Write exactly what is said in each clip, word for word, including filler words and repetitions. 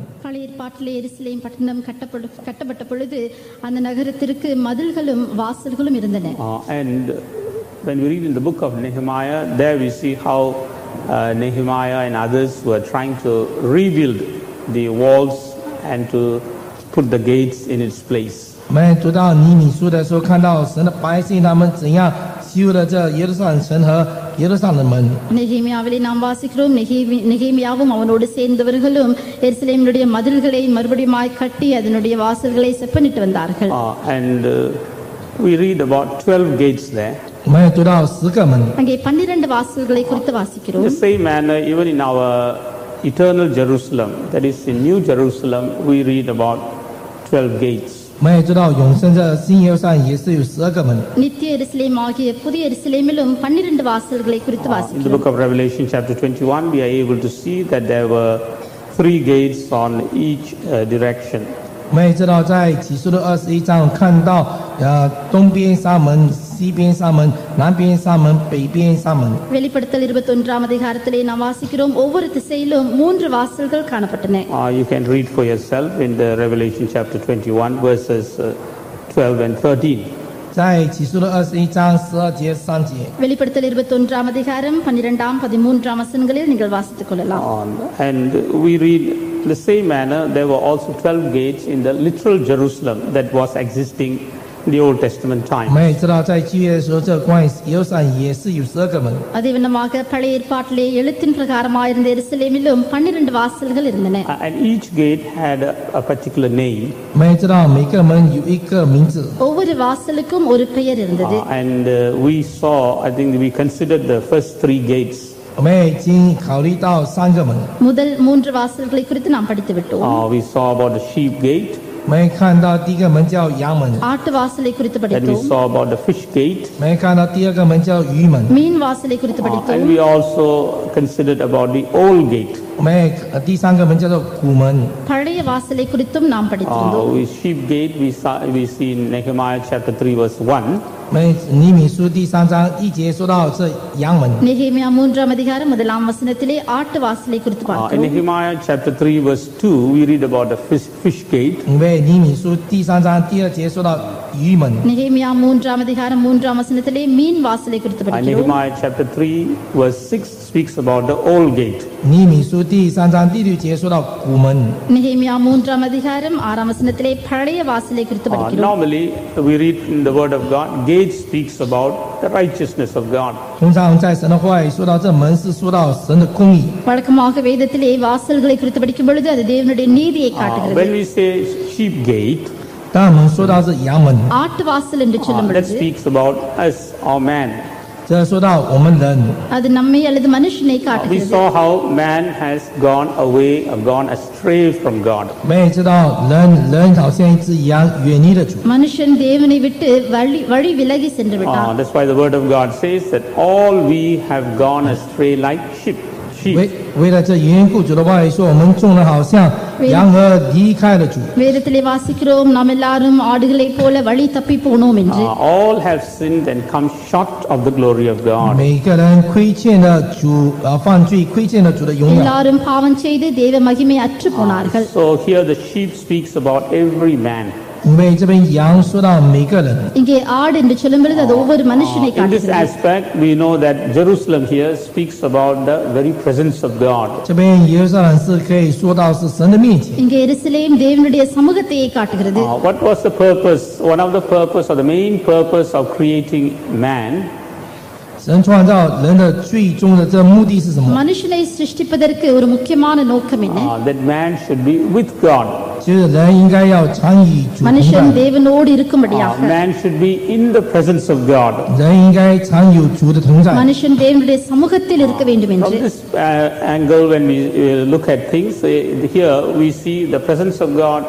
பழைய ஏற்பாட்டிலே எருசலேம் பட்டணம் கட்டப்படு கட்டப்பட்ட பொழுது அந்த நகரத்திற்கு மதில்களும் வாசல்களும் இருந்தன. Uh, and when we read in the book of Nehemiah, there we see how uh, Nehemiah and others were trying to rebuild the walls and to put the gates in its place. 我们读到尼米书的时候，看到神的百姓他们怎样修了这耶路撒冷城和耶路撒冷门。 நெகேமியாவிலே நாம் வாசிக்கிறோம், நெகேமி நெகேமியாவும் அவனோடு சேர்ந்தவர்களும் எருசலேமினுடைய மதில்களை மறுபடியுமாய் கட்டி அதனுடைய வாசல்களை செப்பனிட்டு வந்தார்கள். Uh, and uh, we read about twelve gates there. 我们也读到十个门。 அங்கே பன்னிரண்டு வாசல்களை குறித்து In வாசிக்கிறோம். the same manner, even in our eternal Jerusalem, that is in New Jerusalem, we read about twelve gates. 我们也知道永生这新耶路撒冷也是有十二个门。 நித்திய எருசலேம் ஆகிய புதிய எருசலேமிலும் பன்னிரண்டு வாசல்களை குறித்து In the வாசிக்கிறோம். book of Revelation chapter twenty-one, we are able to see that there were three gates on each uh, direction. 我们也知道在启示录二十一章看到呃东边沙门、西边沙门、南边沙门、北边沙门。 வெளிப்படுத்தல் இருபத்தொன்றாம் அதிகாரத்திலே நாம் வாசிக்கிறோம், ஒவ்வொரு திசையிலும் மூன்று வாசல்கள் காணப்பட்டன. Uh, you can read for yourself in the Revelation chapter twenty-one, verses uh, twelve and thirteen. 在启示录二十一章十二节、三节。 வெளிப்படுத்தல் இருபத்தொன்றாம் அதிகாரம் பன்னிரெண்டாம் பதிமூன்றாம் வசனங்களில் நீங்கள் வாசித்துக் கொள்ளலாம். Um, and we read in the same manner, there were also twelve gates in the literal Jerusalem that was existing in the Old Testament 我 time. 们也知道在旧约的时候，这关于耶路撒冷也是有十二个门。 அதே விதமாக பழைய ஏற்பாட்டிலே எழுத்தின் பிரகாரமாயிருந்த எருசலேமிலும் பன்னிரண்டு வாசல்கள் இருந்தன. Uh, and each gate had a, a particular name. 我们也知道每个门有一个名字。 ஒவ்வொரு வாசலுக்கும் ஒரு பெயர் இருந்தது. Uh, and uh, we saw, I think we considered the first three gates. 我们已经考虑到三个门。 முதல் மூன்று வாசல்களை குறித்து நாம் படித்து விட்டோம். Uh, we saw about the sheep gate. 我们也看到第一个门叫羊门， ஆட்டு வாசலை குறித்து Then we படித்தோம். saw about the fish gate. 我们也看到第二个门叫鱼门， மீன் வாசலை குறித்து Uh, படித்தோம். and we also considered about the old gate. 我们也呃第三个门叫做古门。 பழைய வாசலை குறித்தும் நாம் படித்திருந்தோம். Uh, with sheep gate, we, saw, we see in Nehemiah chapter three, verse one. 我们尼米书第三章一节说到这羊门， நெகேமியா மூன்றாம் அதிகாரம் முதலாம் வசனத்திலே ஆட்டு வாசலை குறித்து Uh, in பார்க்கிறோம். Nehemiah chapter three, verse two, we read about the fish, fish gate. 因为尼米书第三章第二节说到鱼门。 நெகேமியா மூன்றாம் அதிகாரம் மூன்றாம் வசனத்திலே மீன் வாசலை குறித்து And படிக்கிறோம். Nehemiah chapter three, verse six speaks about the old gate. 尼米书第三章第六节说到古门。 நெகேமியா மூன்றாம் அதிகாரம் ஆறாம் வசனத்திலே பழைய வாசலை குறித்து Uh, படிக்கிறோம். normally, we read in the word of God, gate speaks about the righteousness of God. 通常在神的话语说到这门是说到神的公义。 வழக்கமாக வேதத்திலே வாசல்களை குறித்து படிக்கும் பொழுது அது தேவனுடைய நீதியை Uh, காட்டுகிறது. when we say sheep gate, 当我们说到这羊门， ஆட்டு வாசல் என்று uh, சொல்லும் that பொழுது speaks about us, our man. 这说到我们人。 அது நம்மை அல்லது மனுஷனை Uh, we காட்டுகிறது. saw how man has gone away, or gone astray from God. 我们也知道人人好像一只羊远离了主。 மனுஷன் தேவனை விட்டு வழி வழி விலகி சென்று Uh, விட்டான். that's why the word of God says that all we have gone astray like sheep. 为 sheep. 为了这缘故，主的话语说，我们众人好像羊儿离开了主。 வேதத்திலே வாசிக்கிறோம், நாம் எல்லாரும் ஆடுகளைப் போல வழி தப்பி போனோம் என்று. Uh, all have sinned and come short of the glory of God. 每个人亏欠了主，呃，犯罪亏欠了主的荣耀。 எல்லாரும் பாவம் செய்து தேவ மகிமை அற்று போனார்கள். So here the sheep speaks about every man. 因为这边羊说到每个人， இங்கே ஆடு என்று சொல்லும் பொழுது அது ஒவ்வொரு மனுஷனை In this காட்டுகிறது. aspect, we know that Jerusalem here speaks about the very presence of God. 这边耶路撒冷是可以说到是神的面前。 இங்கே எருசலேம் தேவனுடைய சமூகத்தையே காட்டுகிறது. Uh, what was the purpose, one of the purpose or the main purpose of creating man? 神创造人的最终的这目的是什么？ மனுஷனை சிருஷ்டிப்பதற்கு ஒரு முக்கியமான நோக்கம் என்ன? Uh, that man should be with God. 就是人应该要参与主同 மனுஷன் 在， தேவனோடு Uh, இருக்கும்படியாக. man should be in the presence of God. 人应该参与主的同在。 மனுஷன் தேவனுடைய சமூகத்தில் இருக்க வேண்டும் From என்று. this uh, angle, when we uh, look at things, uh, here we see the presence of God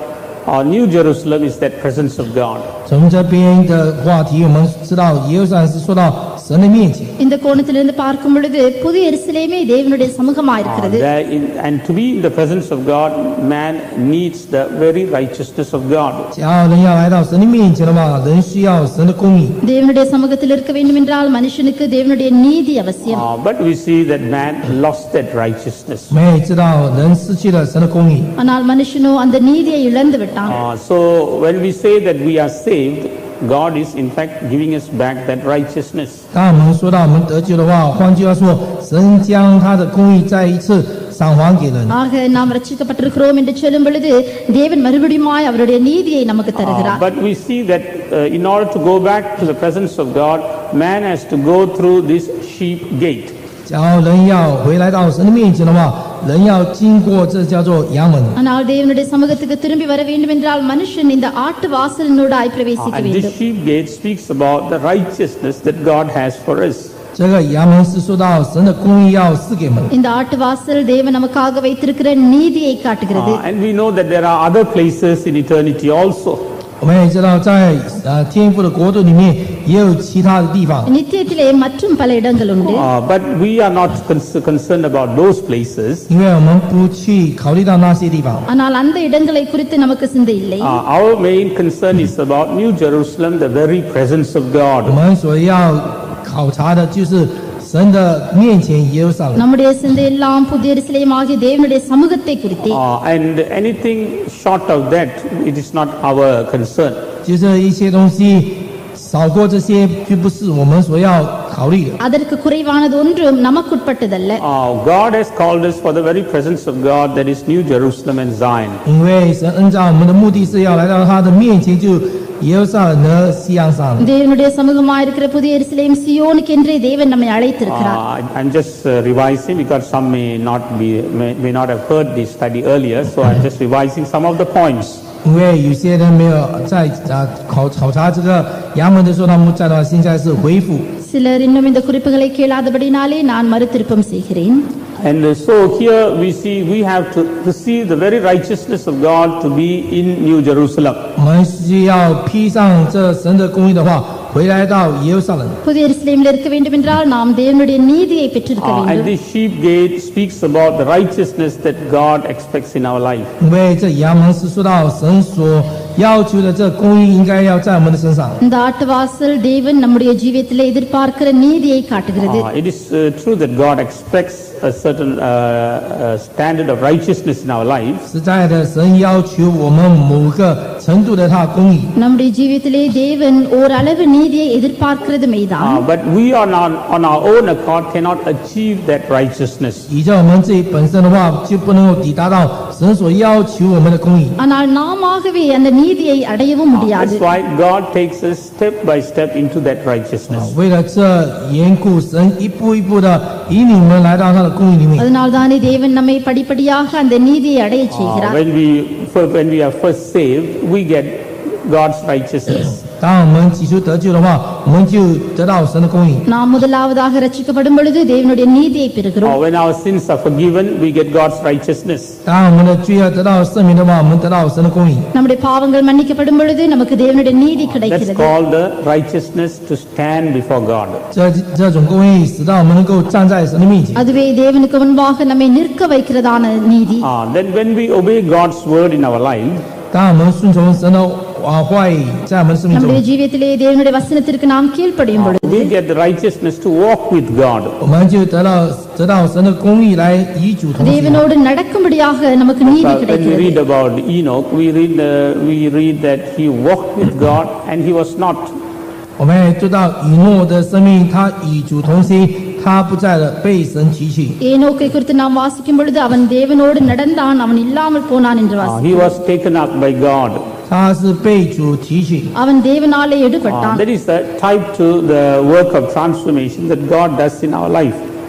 Uh, New Jerusalem is that presence of God. 从这边的话题，我们知道耶路撒冷是说到神的面前。 இந்த கோணத்திலிருந்து பார்க்கும் பொழுது புதிய எருசலேமே தேவனுடைய சமூகமாயிருக்கிறது. Uh, there in- and to be in the presence of God, man needs the very righteousness of God. 只要人要来到神的面前的话，人需要神的公义。 தேவனுடைய சமூகத்தில் இருக்க வேண்டும் என்றால் மனுஷனுக்கு தேவனுடைய நீதி அவசியம். Uh, but we see that man lost that righteousness. 我们也知道人失去了神的公义。 ஆனால் மனுஷனோ அந்த நீதியை இழந்து விட்டான். Uh, so when we say that we are saved, God is in fact giving us back that righteousness. 当我们说到我们得救的话，换句话说，神将他的公义再一次赏还给人。 ஆக நாம் ரட்சிக்கப்பட்டிருக்கிறோம் என்று சொல்லும் பொழுது தேவன் மறுபடியுமாய் அவருடைய நீதியை நமக்கு Uh, தருகிறார். but we see that uh, in order to go back to the presence of God, man has to go through this sheep gate. 假如人要回来到神的面前的话，人要经过这叫做羊门。 ஆனால் தேவனுடைய சமூகத்துக்கு திரும்பி வர வேண்டும் என்றால் மனுஷன் இந்த ஆட்டு வாசலினூடாய் Uh, பிரவேசிக்க and this வேண்டும். sheep gate speaks about the righteousness that God has for us. 这个羊门是说到神的公义要赐给我们。 இந்த ஆட்டு வாசல் தேவன் நமக்காக வைத்திருக்கிற நீதியை காட்டுகிறது. Uh, and we know that there are other places in eternity also. 我们也知道在，呃天父的国度里面也有其他的地方。 நித்தியத்திலே மற்றும் பல இடங்கள் உண்டு. Uh, but we are not cons- concerned about those places. 因为我们不去考虑到那些地方。 ஆனால் அந்த இடங்களை குறித்து நமக்கு சிந்தை இல்லை. Uh, our main concern is about New Jerusalem, the very presence of 我 God. 们所要考察的就是神的面前耶路撒冷。 நம்முடைய சிந்தை எல்லாம் புதிய எருசலேம் ஆகிய தேவனுடைய சமூகத்தை குறித்தே. Uh, and anything short of that, it is not our concern. 就是一些东西少过这些，就不是我们所要考虑的。 அதற்கு குறைவானது ஒன்றும் நமக்குட்பட்டதல்ல. Uh, God has called us for the very presence of God, that is New Jerusalem and Zion. 因为神按照我们的目的是要来到他的面前，就耶路撒冷和西安山。 தேவனுடைய சமூகமாயிருக்கிற புதிய எருசலேம் சியோனுக்கு என்றே தேவன் நம்மை அழைத்திருக்கிறார். Uh, I'm just uh, revising because some may not be may, may not have heard this study earlier, so I'm just revising some of the points. 因为有些人没有在啊考考察这个衙门的时候，他们在的现在是回复。 சிலர் இன்னும் இந்த குறிப்புகளை கேளாதபடினாலே நான் மறுதிருப்பம் செய்கிறேன். And uh, so here we see we have to receive the very righteousness of God to be in New Jerusalem. 我们需要披上这神的公义的话，回来到耶路撒冷。 புதிய எருசலேமில் இருக்க வேண்டும் என்றால் நாம் தேவனுடைய நீதியை பெற்றிருக்க Uh, and வேண்டும். this sheep gate speaks about the righteousness that God expects in our life. 因为这衙门是说到神所要求的这公义应该要在我们的身上。 இந்த ஆட்டு வாசல் தேவன் நம்முடைய ஜீவியத்திலே எதிர்பார்க்கிற நீதியை காட்டுகிறது. Uh, it is uh, true that God expects a certain uh, uh, standard of righteousness in our lives. 实在的，神要求我们某个程度的他的公义。 நம்முடைய ஜீவியத்திலே தேவன் ஓரளவு நீதியை எதிர்பார்க்கிறது மெய்தான். Uh, but we on our, on our own accord cannot achieve that righteousness. 依照我们自己本身的话，就不能够抵达到神所要求我们的公义。 ஆனால் நாமாகவே அந்த நீதியை அடையவும் முடியாது. That's why God takes us step by step into that righteousness. 为了这缘故，神一步一步的引领我们来到他的公义里面。 அதனால்தானே தேவன் நம்மை படிப்படியாக அந்த நீதியை அடைய Uh, செய்கிறார். when we when we are first saved, we get God's righteousness. 当我们起初得救的话，我们就得到神的公义。 நாம் முதலாவதாக ரட்சிக்கப்படும் பொழுது தேவனுடைய நீதியை Uh, பெறுகிறோம். when our sins are forgiven, we get God's righteousness. 当我们的罪要得到赦免的话，我们得到神的公义。 நம்முடைய பாவங்கள் மன்னிக்கப்படும் பொழுது நமக்கு தேவனுடைய நீதி That's கிடைக்கிறது. called the righteousness to stand before God. 这这种公义使到我们能够站在神的面前。 அதுவே தேவனுக்கு முன்பாக நம்மை நிற்க வைக்கிறதான நீதி. Uh, then when we obey God's word in our life, 当我们顺从神的啊话语，在我们生命中 நம்முடைய，ஜீவியத்திலே தேவனுடைய வசனத்திற்கு நாம் கீழ்ப்படியும் பொழுது we get the righteousness to walk with God. 我们就得到得到神的公义来与主同行。 தேவனோடு நடக்கும்படியாக நமக்கு நீதி But when we கிடைக்கிறது. read about Enoch, we read uh, we read that he walked with God and he was not. 我们也知道以诺的生命，他与主同行，他不在了，被神提去。 ஏனோக்கை குறித்து நாம் வாசிக்கும் பொழுது அவன் தேவனோடு நடந்தான், அவன் இல்லாமல் போனான் என்று Uh, வாசி. he was taken up by God. 他是被主提去。 அவன் தேவனாலே Uh, எடுபட்டான். that is a type to the work of transformation that God does in our life. 就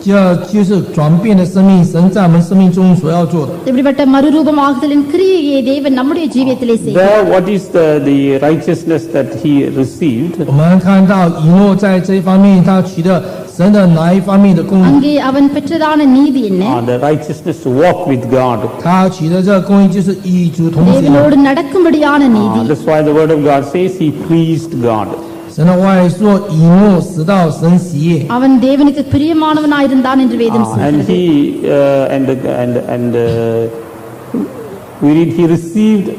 这就是转变的生命，神在我们生命中所要做的。 இப்படிப்பட்ட மறுரூபமாகுதலின் கிரியையை தேவன் நம்முடைய ஜீவியத்திலே செய்கிறார். There, what is the, the righteousness that he received? 我们看到以诺在这一方面，他取得神的哪一方面的公义？ அங்கே அவன் பெற்றதான நீதி என்ன? Uh, the righteousness to walk with God. 他取得这个公义就是与主同行。 தேவனோடு நடக்கும்படியான நீதி. Uh, that's why the word of God says he pleased God. 神的话说，以诺使到神喜悦。 அவன் தேவனுக்கு பிரியமானவனாயிருந்தான் என்று வேதம் Uh, and சொல்கிறது. he uh, and and and uh, we read he received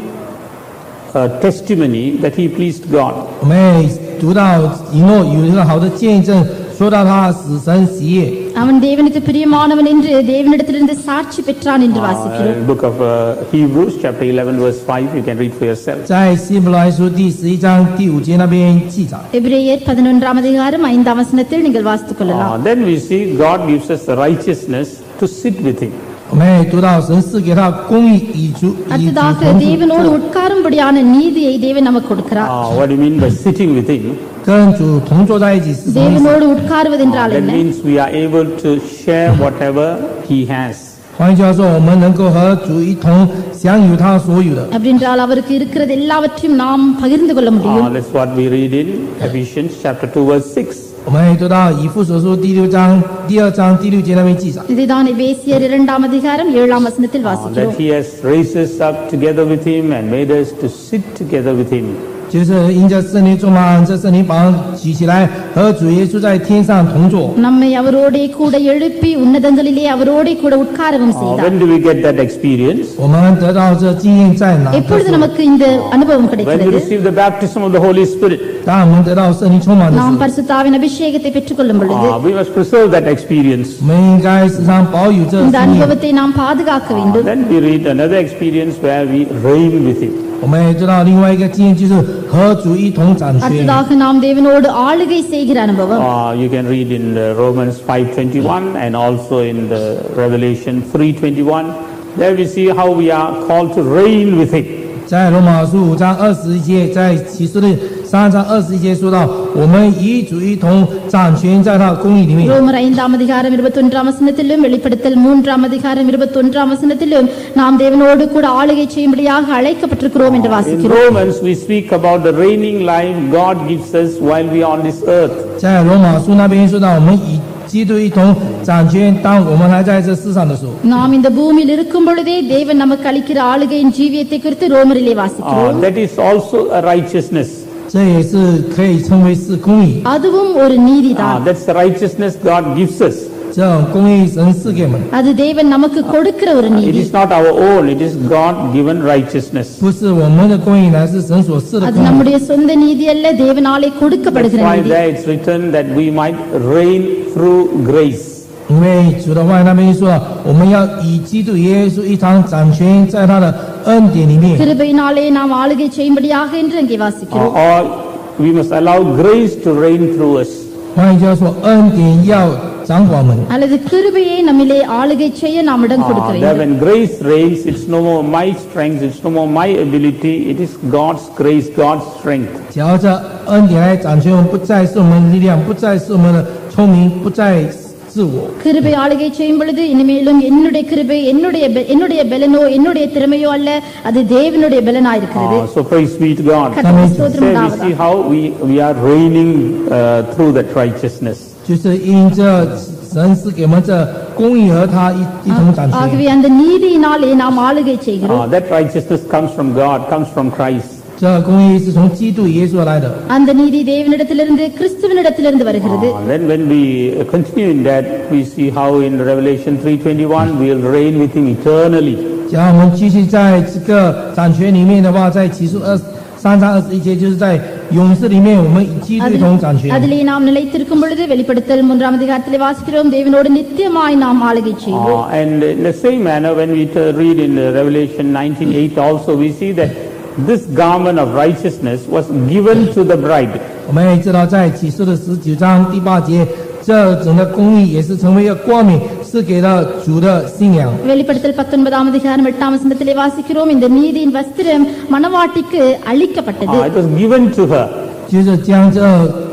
a testimony that he pleased God. 我们也读到以诺有一个好的见证，说到他使神喜悦。 அவன் தேவனுக்கு பிரியமானவன் என்று தேவனிடத்திலிருந்து சாட்சி பெற்றான் என்று Uh, வாசிக்கிறோம். in book of uh, Hebrews chapter eleven verse five, you can read for yourself. 在希伯来书第十一章第五节那边记载。 எபிரேயர் பதினொன்றாம் அதிகாரம் ஐந்தாம் வசனத்தில் நீங்கள் வாசித்துக் கொள்ளலாம். Uh, then we see God gives us the righteousness to sit with him. 我们也读到神赐给他公义以主以主 அடுத்ததாக 同住， தேவனோடு உட்காரும்படியான நீதியை தேவன் நமக்கு கொடுக்கிறார். Uh, what do you mean by sitting with him? 跟主同坐在一起是什么意思？ தேவனோடு உட்காருவது என்றால் That என்ன? means we are able to share whatever he has. 换句话说，我们能够和主一同享有他所有的。 அப்படின்றால் அவருக்கு இருக்கிறது எல்லாவற்றையும் நாம் பகிர்ந்து கொள்ள முடியும். Uh, that's what we read in Ephesians chapter two verse six. 我们也读到以弗所书第六章第二章第六节那边记载， இதுதான் எபேசியர் இரண்டாம் அதிகாரம் ஏழாம் வசனத்தில் Uh, that வாசிக்கிறோம். he has raised us up together with him and made us to sit together with him. 就是因着圣灵充满，这圣灵把我们举起来，和主耶稣在天上同坐。 நம்மை அவரோடே கூட எழுப்பி உன்னதங்களிலே அவரோடே கூட உட்காரவும் Uh, செய்தார். when do we get that experience? 我们得到这经验在哪？ எப்பொழுது நமக்கு இந்த அனுபவம் When we கிடைக்கிறது? receive the baptism of the Holy Spirit. 当我们得到圣灵充满的时 நாம் 候， பரிசுத்தாவின் அபிஷேகத்தை பெற்றுக்கொள்ளும் பொழுது Uh, we must preserve that experience. 我们应该时常保有这 இந்த 经验。 அனுபவத்தை நாம் பாதுகாக்க Uh, வேண்டும். then we read another experience where we reign with him. 我们也知道另外一个经验就是和主一同掌权。 அடுத்ததாக நாம் தேவனோடு ஆளுகை செய்கிற அனுபவம். Uh, you can read in uh, Romans five twenty-one and also in the Revelation three twenty-one. There we see how we are called to reign with him. 在罗马书五章二十一节，在启示录三章二十一节说到，我们与主一同掌权在他的公义里面。 ரோமர் ஐந்தாம் அதிகாரம் இருபத்தொன்றாம் வசனத்திலும் வெளிப்படுத்தல் மூன்றாம் அதிகாரம் இருபத்தொன்றாம் வசனத்திலும் நாம் தேவனோடு கூட ஆளுகை செய்யும்படியாக அழைக்கப்பட்டிருக்கிறோம் என்று In வாசிக்கிறோம். Romans we speak about the reigning life God gives us while we are on this earth. 在罗马书那边说到，我们与基督一同掌权，当我们还在这世上的时候。 நாம் இந்த பூமியில் இருக்கும் பொழுதே தேவன் நமக்கு அளிக்கிற ஆளுகையின் ஜீவியத்தை குறித்து ரோமரிலே Uh, வாசிக்கிறோம். that is also a righteousness. 这也是可以称为是公义， அதுவும் ஒரு Uh, நீதிதான். that's the righteousness God gives us. 这种公义神赐给我们， அது தேவன் நமக்கு கொடுக்கிற ஒரு It நீதி. is not our own, it is God-given righteousness. 不是我们的公义，乃是神所赐的 அது 公义。 நம்முடைய சொந்த நீதி அல்ல, தேவனாலே That's கொடுக்கப்படுகிற why நீதி. there it's written that we might reign through grace. 因为主的话那边说，我们要以基督耶稣一同掌权在他的恩典里面。 கிருபையினாலே நாம் ஆளுகை செய்யும்படியாக என்று அங்கே Uh, வாசிக்கிறோம். or we must allow grace to reign through us. 换句话说，恩典要掌管我们。 அல்லது கிருபையை நம்மிலே ஆளுகை செய்ய நாம் இடம் கொடுக்க Uh, that வேண்டும். when grace reigns, it's no more my strength, it's no more my ability, it is God's grace, God's strength. 只要这恩典来掌权，我们不再是我们的力量，不再是我们的聪明，不再自我。 கிருபை ஆளுகை செய்யும் பொழுது இனிமேலும் என்னுடைய கிருபை என்னுடைய பெ- என்னுடைய பலனோ என்னுடைய திறமையோ அல்ல, அது தேவனுடைய பலனா இருக்கிறது. Uh, so praise be to God. கர்த்தருக்கு ஸ்தோத்திரம் There we உண்டாவதாக. see how we, we are reigning uh, through that righteousness. 就是因这神是给我们这公义和他一一同掌 ஆகவே 权。 அந்த நீதியினாலே நாம் ஆளுகை செய்கிறோம். Uh, that righteousness comes from God, comes from Christ. 这公义是从基督耶稣而来的。 அந்த நீதி தேவனிடத்திலிருந்து கிறிஸ்துவனிடத்திலிருந்து வருகிறது. Uh, then when we continue in that, we see how in Revelation three twenty-one we will reign with him eternally. 只要我们继续在这个掌权里面的话，在启示二三章二十一节，就是在勇士里面，我们与基督一同掌权。 அதிலே நாம் நிலைத்திருக்கும் பொழுது வெளிப்படுத்தல் மூன்றாம் அதிகாரத்திலே வாசிக்கிறோம், தேவனோடு நித்தியமாய் நாம் ஆளுகை செய்வோம். Uh, and in the same manner, when we t- read in uh, Revelation nineteen eight also, we see that this garment of righteousness was given to the bride. 我们也知道，在启示的十九章第八节，这整个公义也是成为一个冠冕，是给了主的新娘。 வெளிப்படுத்தல் பத்தொன்பதாம் அதிகாரம் எட்டாம் வசனத்திலே வாசிக்கிறோம், இந்த நீதியின் வஸ்திரம் மணவாட்டிக்கு அளிக்கப்பட்டது. Uh, it was given to her. 就是将这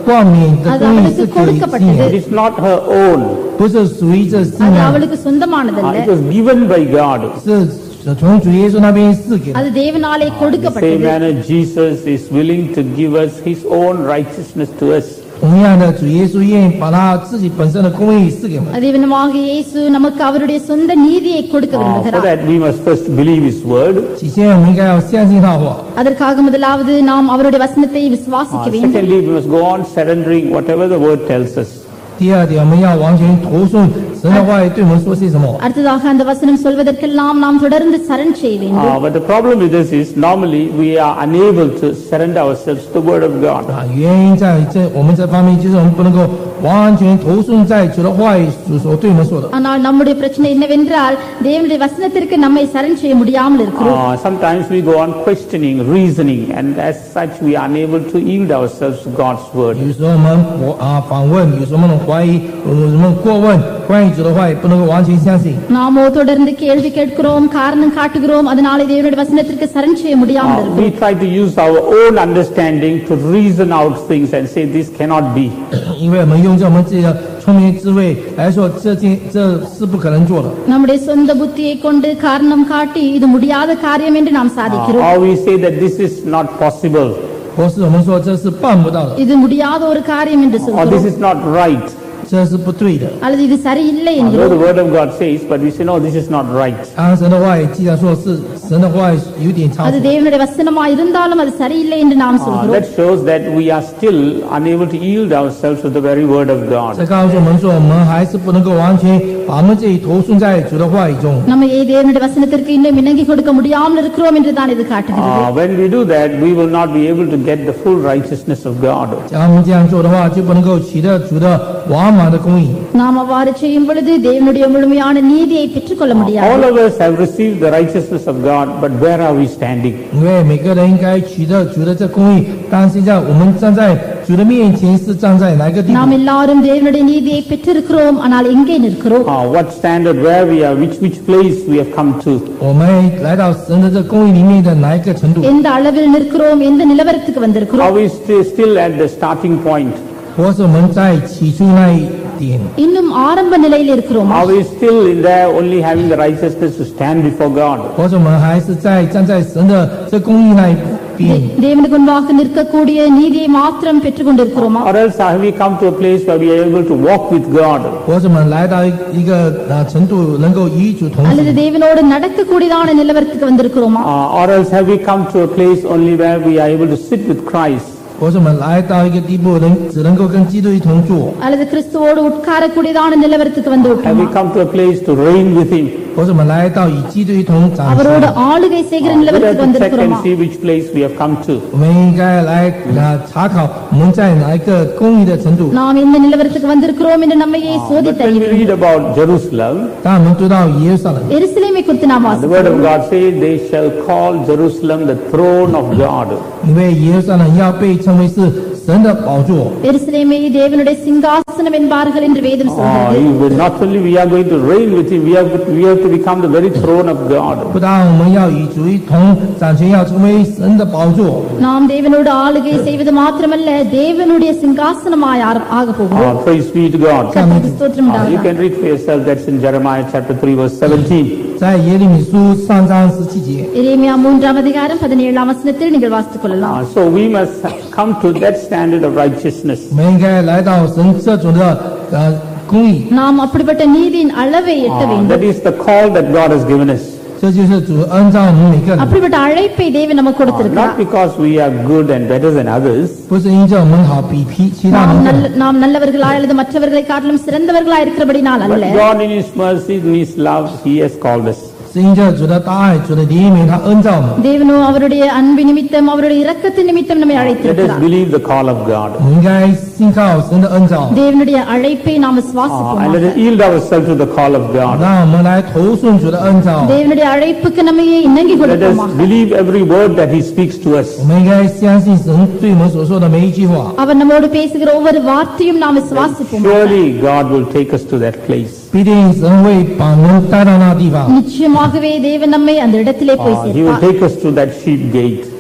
冠冕的 அது 公义 அவளுக்கு 是给信 கொடுக்கப்பட்டது 仰， It is not her own. 不是属于这信 அது 仰， அவளுக்கு Uh, சொந்தமானதல்ல it was given by God. 是从主耶稣那边赐给的。 அது தேவனாலே In the same கொடுக்கப்பட்டது manner, Jesus is willing to give us his own righteousness to us. 同样的，主耶稣愿意把他自己本身的公义赐给我们。 அதேவிதமாக இயேசு நமக்கு அவருடைய சொந்த நீதியை கொடுக்க Uh, for விரும்புகிறார் that, we must first believe his word. 起先我们应该要相信他的话， அதற்காக முதலாவது நாம் அவருடைய வசனத்தை Uh, விசுவாசிக்க வேண்டும் secondly, we must go on surrendering whatever the word tells us. 第二点，我们要完全投顺神的话语对我们说些什么。 அடுத்ததாக அந்த வசனம் சொல்வதற்கெல்லாம் நாம் தொடர்ந்து சரண் செய்ய வேண்டும் Uh, but the problem with this is normally we are unable to surrender ourselves to the word of God. 啊，原因在于这我们这方面，就是我们不能够完全投顺在主的话语所所对我们说的。 ஆனால் நம்முடைய பிரச்சனை என்னவென்றால் தேவனுடைய வசனத்திற்கு நம்மை சரண் செய்ய முடியாமல் இருக்கிறோம் Uh, sometimes we go on questioning, reasoning, and as such we are unable to yield ourselves to God's word. 有时候我们我啊反问，有时候我们怀疑，有什么过问，关于主的话语不能够完全相信。 நாமோ தொடர்ந்து கேள்வி கேட்கிறோம் காரணம் காட்டுகிறோம் அதனாலே தேவனுடைய வசனத்திற்கு சரண் செய்ய முடியாமல் Uh, இருக்கிறோம் we try to use our own understanding to reason out things and say this cannot be. 因为我们用着我们自己的聪明智慧来说，这件这是不可能做的。 நம்முடைய சொந்த புத்தியை கொண்டு காரணம் காட்டி இது முடியாத காரியம் என்று நாம் Uh, சாதிக்கிறோம் or we say that this is not possible, 或是我们说这是办不到的， இது முடியாத ஒரு காரியம் என்று or this சொல்கிறோம் is not right. 这是不对的。 அல்லது இது சரியில்லை Although the என்கிறோம் word of God says, but we say no, this is not right. 当然，神的话语既然说是神的话语有点超 அது 出， தேவனுடைய வசனமாய் இருந்தாலும் அது சரியில்லை என்று நாம் Uh, சொல்கிறோம் that shows that we are still unable to yield ourselves to the very word of God. 这告诉我们说，我们还是不能够完全把我们自己投顺在主的话语中。 நம்ம ஏ- தேவனுடைய வசனத்திற்கு இன்னும் இணங்கி கொடுக்க முடியாமல் இருக்கிறோம் என்று தான் இது காட்டுகிறது Uh, when we do that, we will not be able to get the full righteousness of God. 假如我们这样做的话，就不能够取得主的完满的公义。 நாம் அவ்வாறு செய்யும் பொழுது தேவனுடைய முழுமையான நீதியை பெற்றுக்கொள்ள All முடியாது of us have received the righteousness of God, but where are we standing? 因为每个人应该取得主的这公义，但现在我们站在主的面前是站在哪个地 நாம் 步？ எல்லாரும் தேவனுடைய நீதியை பெற்றிருக்கிறோம் ஆனால் எங்கே நிற்கிறோம் Uh, what standard, where we are, which, which place we have come to? 我们来到神的这公义里面的哪一个程度？ எந்த அளவில் நிற்கிறோம் எந்த நிலவரத்துக்கு வந்திருக்கிறோம் Are we st- still at the starting point? 或是我们在起初那一点？ இன்னும் ஆரம்ப நிலையில் இருக்கிறோம் Are we still in there only having the righteousness to stand before God? 或者我们还是在站在神的这公义那一边？ தேவனுக்கு முன்பாக நிற்கக்கூடிய நீதியை மாத்திரம் பெற்றுக் கொண்டிருக்கிறோமா Or else have we come to a place where we are able to walk with God? 或者我们来到一个啊程度，能够与主同 அல்லது 行？ தேவனோடு நடக்கக்கூடியதான நிலவரத்துக்கு வந்திருக்கிறோமா Uh, or else have we come to a place only where we are able to sit with Christ? 或者我们来到一个地步，能只能够跟基督一同坐？ அல்லது கிறிஸ்துவோடு உட்காரக்கூடியதான நிலவரத்துக்கு வந்து Have we விட்டோமா come to a place to reign with Him? 或者我们来到与基督一同掌 அவரோடு 权？ ஆளுகை செய்கிற Uh, we have நிலவரத்துக்கு to check வந்திருக்கிறோமா and see which place we have come to. 我们应该来啊查考我们在哪一个公义的程度。 நாம் எந்த நிலவரத்துக்கு வந்திருக்கிறோம் என்று நம்மையே Uh, but சோதித்தறிய when we வேண்டும் read about Jerusalem, 当我们读到耶路撒冷， எருசலேமை குறித்து நாம் the word of வாசிக்கிறோம் God says, they shall call Jerusalem the throne of God. 因为耶路撒冷要被称为是神的宝座。 எருசலேமை தேவனுடைய சிங்காசனம் என்பார்கள் என்று வேதம் Uh, சொல்கிறது you will- not only we are going to reign with Him, we have, we have to become the very throne of God. 不但我们要与主一同掌权，要成为神的宝座。 நாம் தேவனோடு ஆளுகை செய்வது மாத்திரமல்ல தேவனுடைய சிங்காசனமாய் ஆர- ஆகப் போகிறோம் Uh, praise be to God. கர்த்தருக்கு ஸ்தோத்திரம் Uh, you உண்டாவதாக. can read for yourself, that's in Jeremiah chapter three verse seventeen. 在耶利米书上章十七节， எரேமியா மூன்றாம் அதிகாரம் பதினேழாம் வசனத்தில் நீங்கள் வாசித்துக் கொள்ளலாம் Uh, so we must come to that standard of righteousness. 我们应该来到神这种的呃公义， நாம் அப்படிப்பட்ட நீதியின் அளவை எட்ட Uh, வேண்டும் that is the call that God has given us. 这就是主按照我们每个人， அப்படிப்பட்ட அழைப்பை தேவன் நமக்கு Uh, கொடுத்திருக்கிறார் not because we are good and better than others, 不是因着我们好比其其他 நாம் 人 நல்ல நாம் நல்லவர்களாய் அல்லது மற்றவர்களை காட்டிலும் சிறந்தவர்களாய் இருக்கிறபடினால் but அல்ல God in His mercy, in His love, He has called us. 是因着主的大爱、主的怜悯，他恩照我们。 தேவனோ அவருடைய அன்பு நிமித்தம் அவருடைய இரக்கத்தின் நிமித்தம் நம்மை Let us அழைத்திருக்கிறார் believe the call of God. 我们应该信靠神的恩照， தேவனுடைய அழைப்பை நாம் Uh, and let விசுவாசிப்போம் us yield ourselves to the call of God. 让我们来投顺主的恩照。 தேவனுடைய அழைப்புக்கு நம்மையே இணங்கி Let கொடுப்போமா us believe every word that He speaks to us. 我们应该相信神对我们所说的每一句话。 அவர் நம்மோடு பேசுகிற ஒவ்வொரு வார்த்தையும் நாம் விசுவாசிப்போம் Surely God will take us to that place. 必定神会把我们带到那地方， நிச்சயமாகவே தேவன் நம்மை அந்த இடத்திலே போய் Uh, He will சேர்ப்பார் take us to that sheep gate.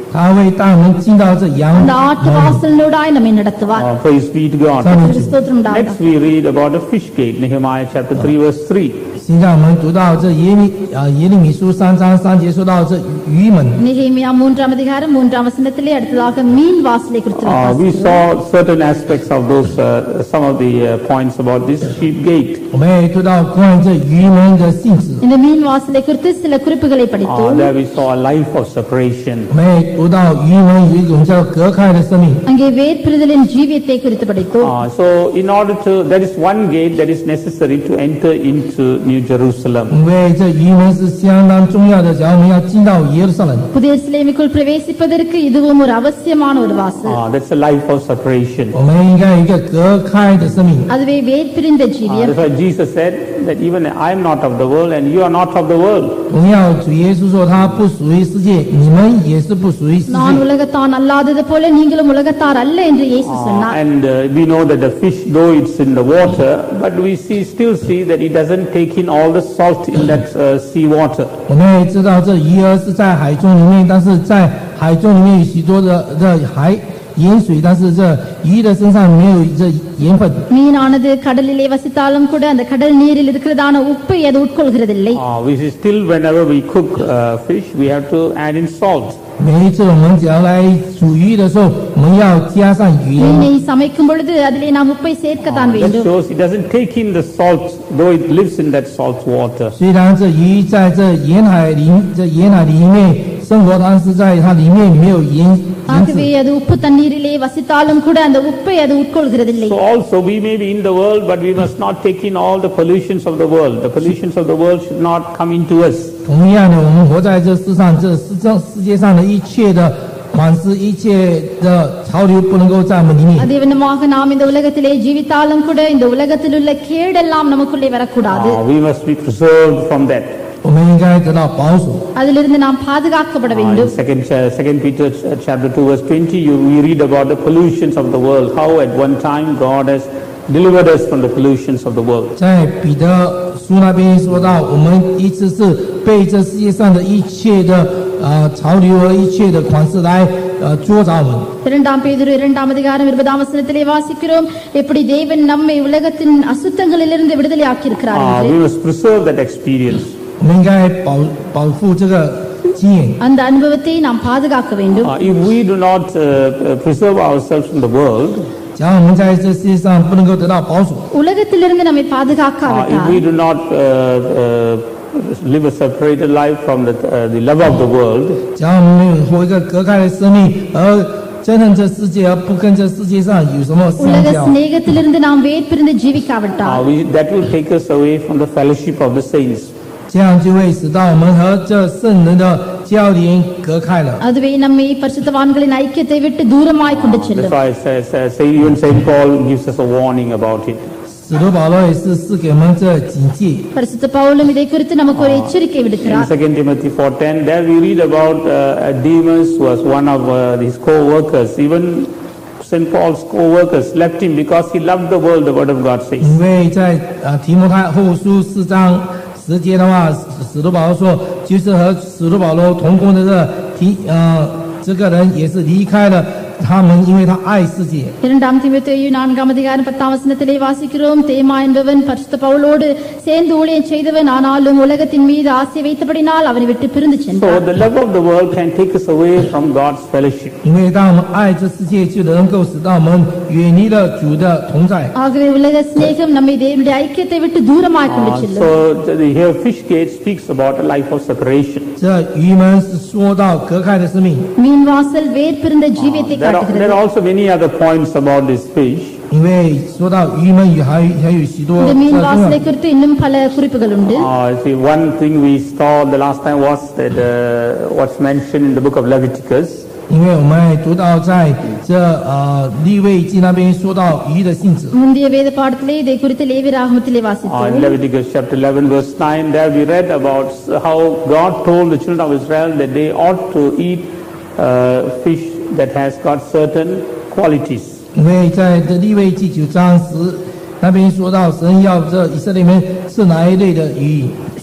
他会带我们进到这羊 அந்த ஆட்டு 门里。 வாசலினூடாய் நம்மை நடத்துவார். Uh, praise be to God. 赞美 ஒரு 主。 ஸ்தோத்திரம் உண்டாவதாக. Next we read about the fish gate, Nehemiah chapter three verse three. 现在我们读到这耶利啊耶利米书三章三节说到这鱼门， நெகேமியா மூன்றாம் அதிகாரம் மூன்றாம் வசனத்திலே அடுத்ததாக மீன் வாசலை குறித்து Uh, we saw certain aspects of those, uh, some of the uh, points about this sheep gate. 我们也读到关于这鱼门的性质， இந்த மீன் வாசலை குறித்து சில குறிப்புகளை Uh, படித்தோம். there we saw a life of separation. 我们也读到鱼门有一种叫隔开的生命。 அங்கே வேர்பிரிதலின் ஜீவியத்தை குறித்து படித்தோம். Uh, so in order to, there is one gate that is necessary to enter into New Jerusalem. 因为这鱼门是相当重要的，假如我们要进到耶路撒冷， புதிய எருசலேமுக்குள் பிரவேசிப்பதற்கு இதுவும் ஒரு அவசியமான ஒரு வாசல். Uh, that's a life of separation. 我们应该有一个隔开的生命。 அதுவே வேர்பிரிந்த Uh, ஜீவியம். that's why Jesus said that even I am not of the world and you are not of the world. 同样，主耶稣说他不属于世界，你们也是不属于世 நான் 界。 உலகத்தான் அல்லாதது போல நீங்களும் உலகத்தார் அல்ல என்று இயேசு Uh, சொன்னார். and uh, we know that the fish, though it's in the water, but we see still see that it doesn't take in all the salt in that uh, sea water. 我们也知道这鱼儿是在海中里面，但是在海中里面有许多的的海盐水，但是这鱼的身上没有这盐分。 மீனானது கடலிலே வசித்தாலும் கூட அந்த கடல் நீரில் இருக்கிறதான உப்பை அது உட்கொள்கிறதில்லை. Uh, we see still whenever we cook uh, fish, we have to add in salt. 每一次我们只要来煮鱼的时候，我们要加上鱼盐。 மீனை சமைக்கும் பொழுது அதிலே நாம் உப்பை சேர்க்கத்தான் That வேண்டும். shows it doesn't take in the salt, though it lives in that salt water. 虽然这鱼在这沿海里这沿海里面生活，但是在它里面没有盐盐 ஆகவே 质。 அது உப்பு தண்ணீரிலே வசித்தாலும் கூட அந்த உப்பை அது உட்கொள்கிறதில்லை. So also we may be in the world, but we must not take in all the pollutions of the world. The pollutions of the world should not come into us. 同样的，我们活在这世上，这世上世界上的一切的款式、一切的潮流，不能够在我们里面。 அதே விதமாக நாம் இந்த உலகத்திலே ஜீவித்தாலும் கூட இந்த உலகத்தில் உள்ள கேடெல்லாம் நமக்குள்ளே வரக்கூடாது. Uh, we must be preserved from that. 我们应该得到保守。 அதிலிருந்து நாம் பாதுகாக்கப்பட Uh, in வேண்டும். second, cha- second Peter ch- chapter two verse twenty, you, we read about the pollutions of the world, how at one time God has delivered us from the pollutions of the world. 在彼得书那边说到，我们一直是被这世界上的一切的呃潮流和一切的款式来呃捉着我们。 இரண்டாம் பேதுரு இரண்டாம் அதிகாரம் இருபதாம் வசனத்திலே வாசிக்கிறோம் எப்படி தேவன் நம்மை உலகத்தின் அசுத்தங்களிலிருந்து விடுதலை ஆக்கியிருக்கிறார் Uh, என்று. we must preserve that experience. 我们应该保保护这个经验。 அந்த அனுபவத்தை நாம் பாதுகாக்க வேண்டும். Uh, if we do not uh, uh, preserve ourselves from the world, 假如我们在这世界上不能够得到保守， உலகத்திலிருந்து நம்மை uh, if பாதுகாக்காவிட்டால் we do not uh, uh, live a separated life from the, uh, the love of the world, 假如我们没有活一个隔开的生命，而憎恨这世界，而不跟这世界上有什么相 உலக 交， சிநேகத்திலிருந்து நாம் வேர்பிரிந்து ஜீவிக்காவிட்டால் uh, we, that will take us away from the fellowship of the saints. 这样就会使到我们和这圣人的交联隔开了。 அதுவே நம்மை பரிசுத்தவான்களின் ஐக்கியத்தை விட்டு தூரமாய் கொண்டு That's செல்லும். why it says, uh, say, even Saint Paul gives us a warning about it. 使徒保罗也是赐给我们这警戒。 பரிசுத்த பவுலும் இதை குறித்து நமக்கு ஒரு எச்சரிக்கை In விடுக்கிறார். Second Timothy four ten, there we read about uh, Demas was one of uh, his co-workers. Even Saint Paul's co-workers left him because he loved the world, the word of God says. 因为在啊提摩太后书四章十节的话，使徒保罗说，就是和使徒保罗同工的这提呃这个人也是离开了他们，因为他爱世界。 இரண்டாம் தீமோத்தேயு நான்காம் அதிகாரம் பத்தாம் வசனத்திலே வாசிக்கிறோம் தேமா என்பவன் பரிசுத்த பவுலோடு சேர்ந்து ஊழியம் செய்தவன் ஆனாலும் உலகத்தின் மீது ஆசை வைத்தபடினால் அவனை விட்டு பிரிந்து So சென்றான். the love of the world can take us away from God's fellowship. 因为当我们爱这世界，就能够使到我们远离了主的同在。 ஆகவே உலக சிநேகம் நம்மை தேவனுடைய ஐக்கியத்தை விட்டு தூரமாய் கொண்டு Uh, செல்லும். so the, here fish gate speaks about a life of separation. 这鱼门是说到隔开的生命， மீன் வாசல் வேர்பிருந்த ஜீவியத்தை There are, there காட்டுகிறது. are also many other points about this fish. 因为说到鱼门也还还有许多 இந்த 呃 மீன் 重要 வாசலை குறித்து இன்னும் பல குறிப்புகள் உண்டு. Uh, see, one thing we saw the last time was that uh, what's mentioned in the book of Leviticus. 因为我们也读到在这呃利未记那边说到鱼的性质。 முந்தைய வேத பாடத்திலே இதை குறித்து லேவியராகமத்திலே Uh, in வாசித்தோம். Leviticus chapter eleven verse nine, there we read about how God told the children of Israel that they ought to eat uh, fish that has got certain qualities. 因为在这利未记九章十那边说到，神要这以色列人吃哪一类的鱼，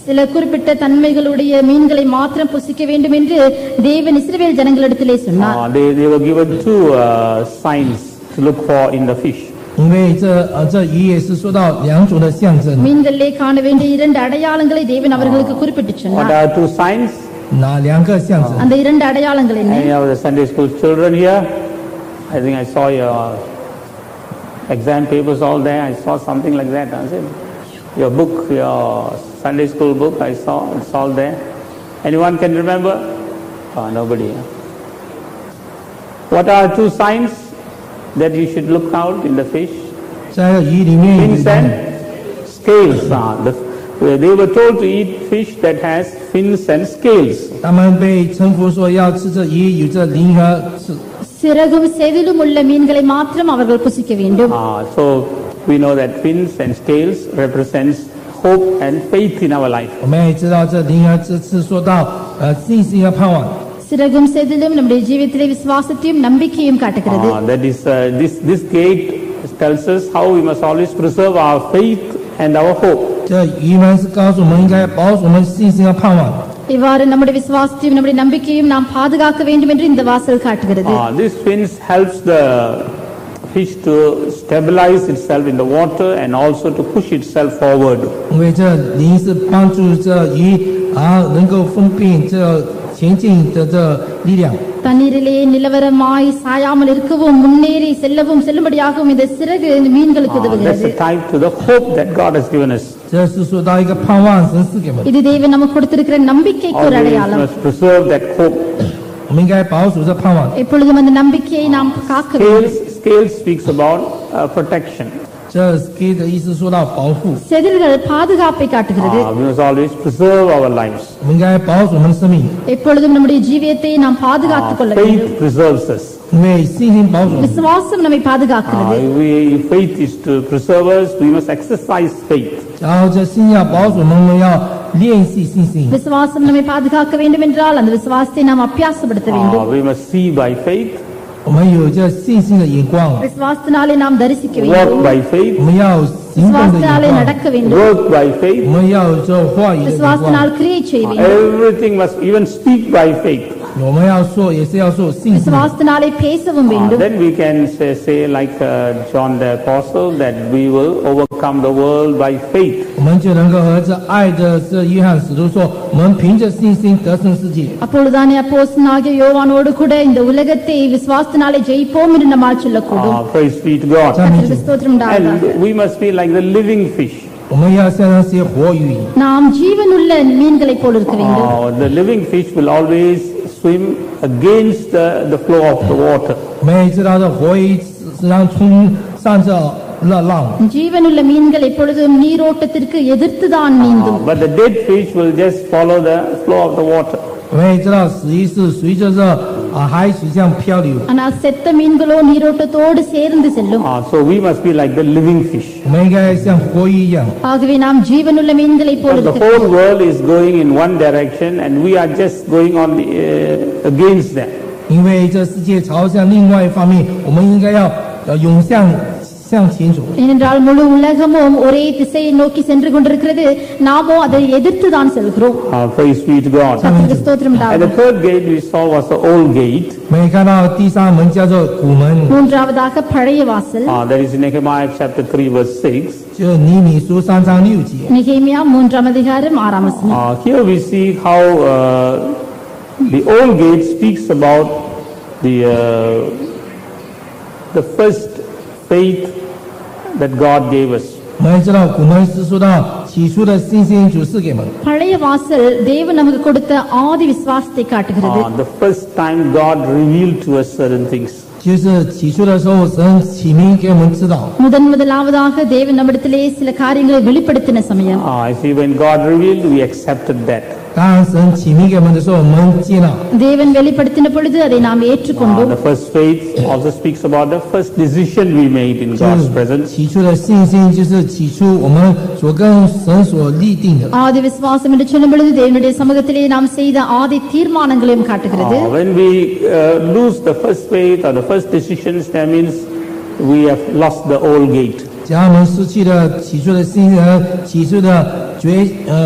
சில குறிப்பிட்ட தன்மைகளுடைய மீன்களை மாத்திரம் புசிக்க வேண்டும் என்று தேவன் இஸ்ரவேல் ஜனங்களிடத்திலே சொன்னார். Uh, they, they were given two uh, signs to look for in the fish. 因为这呃这鱼也是说到两种的象征， மீன்களிலே காண வேண்டிய இரண்டு அடையாளங்களை தேவன் அவர்களுக்கு குறிப்பிட்டு What சொன்னார். are two signs? 哪两个象征？ அந்த இரண்டு அடையாளங்கள் என்ன? Any of the Sunday school children here? I think I saw your exam papers all there. I saw something like that. I said, your book, your Sunday school book, I saw it's all there. Anyone can remember? Oh, nobody. What are two signs that you should look out in the fish? 在鱼里面有 Fins and scales. Ah, the, they were told to eat fish that has fins and scales. 他们被称呼说要吃这鱼有这鳞和刺。 சிறகும் செதிலும் உள்ள மீன்களை மாத்திரம் அவர்கள் புசிக்க வேண்டும். Ah, so we know that fins and scales represents hope and faith in our life. 我们也知道这鳞和这刺说到呃信心和盼望。 சிறகும் செதிலும் நம்முடைய ஜீவிதத்திலே விசுவாசத்தையும் நம்பிக்கையும் காட்டுகிறது. Ah, that is uh, this this gate tells us how we must always preserve our faith and our hope. 这鱼们是告诉我们应该保守我们信心和盼望。 இவ்வாறு நம்முடைய விசுவாசத்தையும் நம்முடைய நம்பிக்கையும் நாம் பாதுகாக்க வேண்டும் என்று இந்த வாசல் காட்டுகிறது. Ah, this fins helps the fish to stabilize itself in the water and also to push itself forward. 因为这鳞是帮助这鱼啊能够分辨这前进的这力量。 தண்ணீரிலே நிலவரமாய் சாயாமல் இருக்கவும் முன்னேறி செல்லவும் செல்லும்படியாகவும் இந்த சிறகு இந்த மீன்களுக்கு Ah, that's உதவுகிறது. a type to the hope that God has given us. 这是说到一个盼望神赐给我们， இது தேவன் நமக்கு கொடுத்திருக்கிற நம்பிக்கைக்கு ஒரு Always அடையாளம். must preserve that hope. 我们应该保守这盼望。 எப்பொழுதும் அந்த நம்பிக்கையை நாம் காக்க வேண்டும். Scales, scales speaks about uh, protection. 这 ski 的意思说到保护， செதில்கள் பாதுகாப்பை காட்டுகிறது. Ah, we must always preserve our lives. 我们应该保守我们的生命， எப்பொழுதும் நம்முடைய ஜீவியத்தை நாம் பாதுகாத்துக் Ah, கொள்ள வேண்டும். faith preserves us. 因为信心保守我们。 விசுவாசம் நம்மை Ah, பாதுகாக்கிறது. if we, if faith is to preserve us, we must exercise faith. 然后这信要保守我们，我们要练习信心。 விசுவாசம் நம்மை பாதுகாக்க வேண்டும் என்றால் அந்த விசுவாசத்தை நாம் அபியாசப்படுத்த Ah, வேண்டும். we must see by faith, 我们有这信心的眼光， விசுவாசத்தினாலே நாம் தரிசிக்க walk வேண்டும். by faith, 我们要行动的 விசுவாசத்தினாலே 眼光， நடக்க வேண்டும். work by faith. 我们要有这话语的眼光 விசுவாசத்தினால்，கிரியை செய்ய வேண்டும். Everything must even speak by faith. 我们要说也是要说信心。 விசுவாசத்தினாலே பேசவும் Ah, வேண்டும். then we can say, say like uh, John the Apostle that we will overcome the world by faith. 我们就能够和这爱的这约翰使徒说，我们凭着信心得胜世界。 அப்பொழுதுதானே அப்போஸ்தலனாகிய யோவானோடு கூட இந்த உலகத்தை விசுவாசத்தினாலே ஜெயிப்போம் என்று நம்மால் சொல்லக்கூடும். Ah, praise be to God. 赞美 கர்த்தருக்கு 主， ஸ்தோத்திரம் உண்டாவதாக. And we must be like the living fish. 我们要像那些活鱼， நாம் ஜீவனுள்ள மீன்களைப் போல் இருக்க வேண்டும். Ah, the living fish will always swim against the, the flow of the water. 我们也知道这活鱼实际上冲上这热浪， ஜீவனுள்ள மீன்கள் எப்பொழுதும் நீரோட்டத்திற்கு எதிர்த்துதான் Ah, நீந்தும். but the dead fish will just follow the flow of the water. 我们也知道死鱼是随着这啊海水这样漂流， ஆனால் செத்த மீன்களோ நீரோட்டத்தோடு சேர்ந்து செல்லும். Ah, so we must be like the living fish. 我们应该像活鱼一样。 ஆகவே நாம் ஜீவனுள்ள மீன்களைப் போல் But the இருக்க whole வேண்டும். world is going in one direction and we are just going on the, uh, against them. 因为这世界朝向另外一方面，我们应该要呃涌向向前走。 ஏனென்றால் முழு உலகமும் ஒரே திசையை நோக்கி சென்று கொண்டிருக்கிறது. நாமோ அதை எதிர்த்துதான் செல்கிறோம். Ah, praise be to God. கர்த்தருக்கு ஸ்தோத்திரம் And the உண்டாவதாக. third gate we saw was the old gate. 我们也看到第三门叫做古门， மூன்றாவதாக பழைய வாசல். Ah, that is in Nehemiah chapter three verse six. 就尼米书三章六节。 நெகேமியா மூன்றாம் அதிகாரம் ஆறாம் வசனம். Ah, here we see how uh, the old gate speaks about the uh, the first faith that God gave us. 我们也知道古门是说到起初的信心主赐给我们， பழைய வாசல் தேவன் நமக்கு கொடுத்த ஆதி விசுவாசத்தை காட்டுகிறது. Ah, the first time God revealed to us certain things. 就是起初的时候神起名给我们知道。 முதன் முதலாவதாக தேவன் நம்மிடத்திலே சில காரியங்களை வெளிப்படுத்தின சமயம். Ah, I see when God revealed, we accepted that. 当然神起名给我们的时候，我们接纳。 தேவன் வெளிப்படுத்தின பொழுது அதை நாம் Ah, ஏற்றுக்கொண்டோம். the first faith also speaks about the first decision we made in 就 God's 是 presence. 起初的信心，就是起初我们所跟神所立定的。 ஆதி விசுவாசம் என்று சொல்லும் பொழுது தேவனுடைய சமூகத்திலே நாம் செய்த ஆதி தீர்மானங்களையும் காட்டுகிறது. Ah, when we uh, lose the first faith or the first decisions, that means we have lost the old gate. 假如我们失去了起初的信心和起初的决呃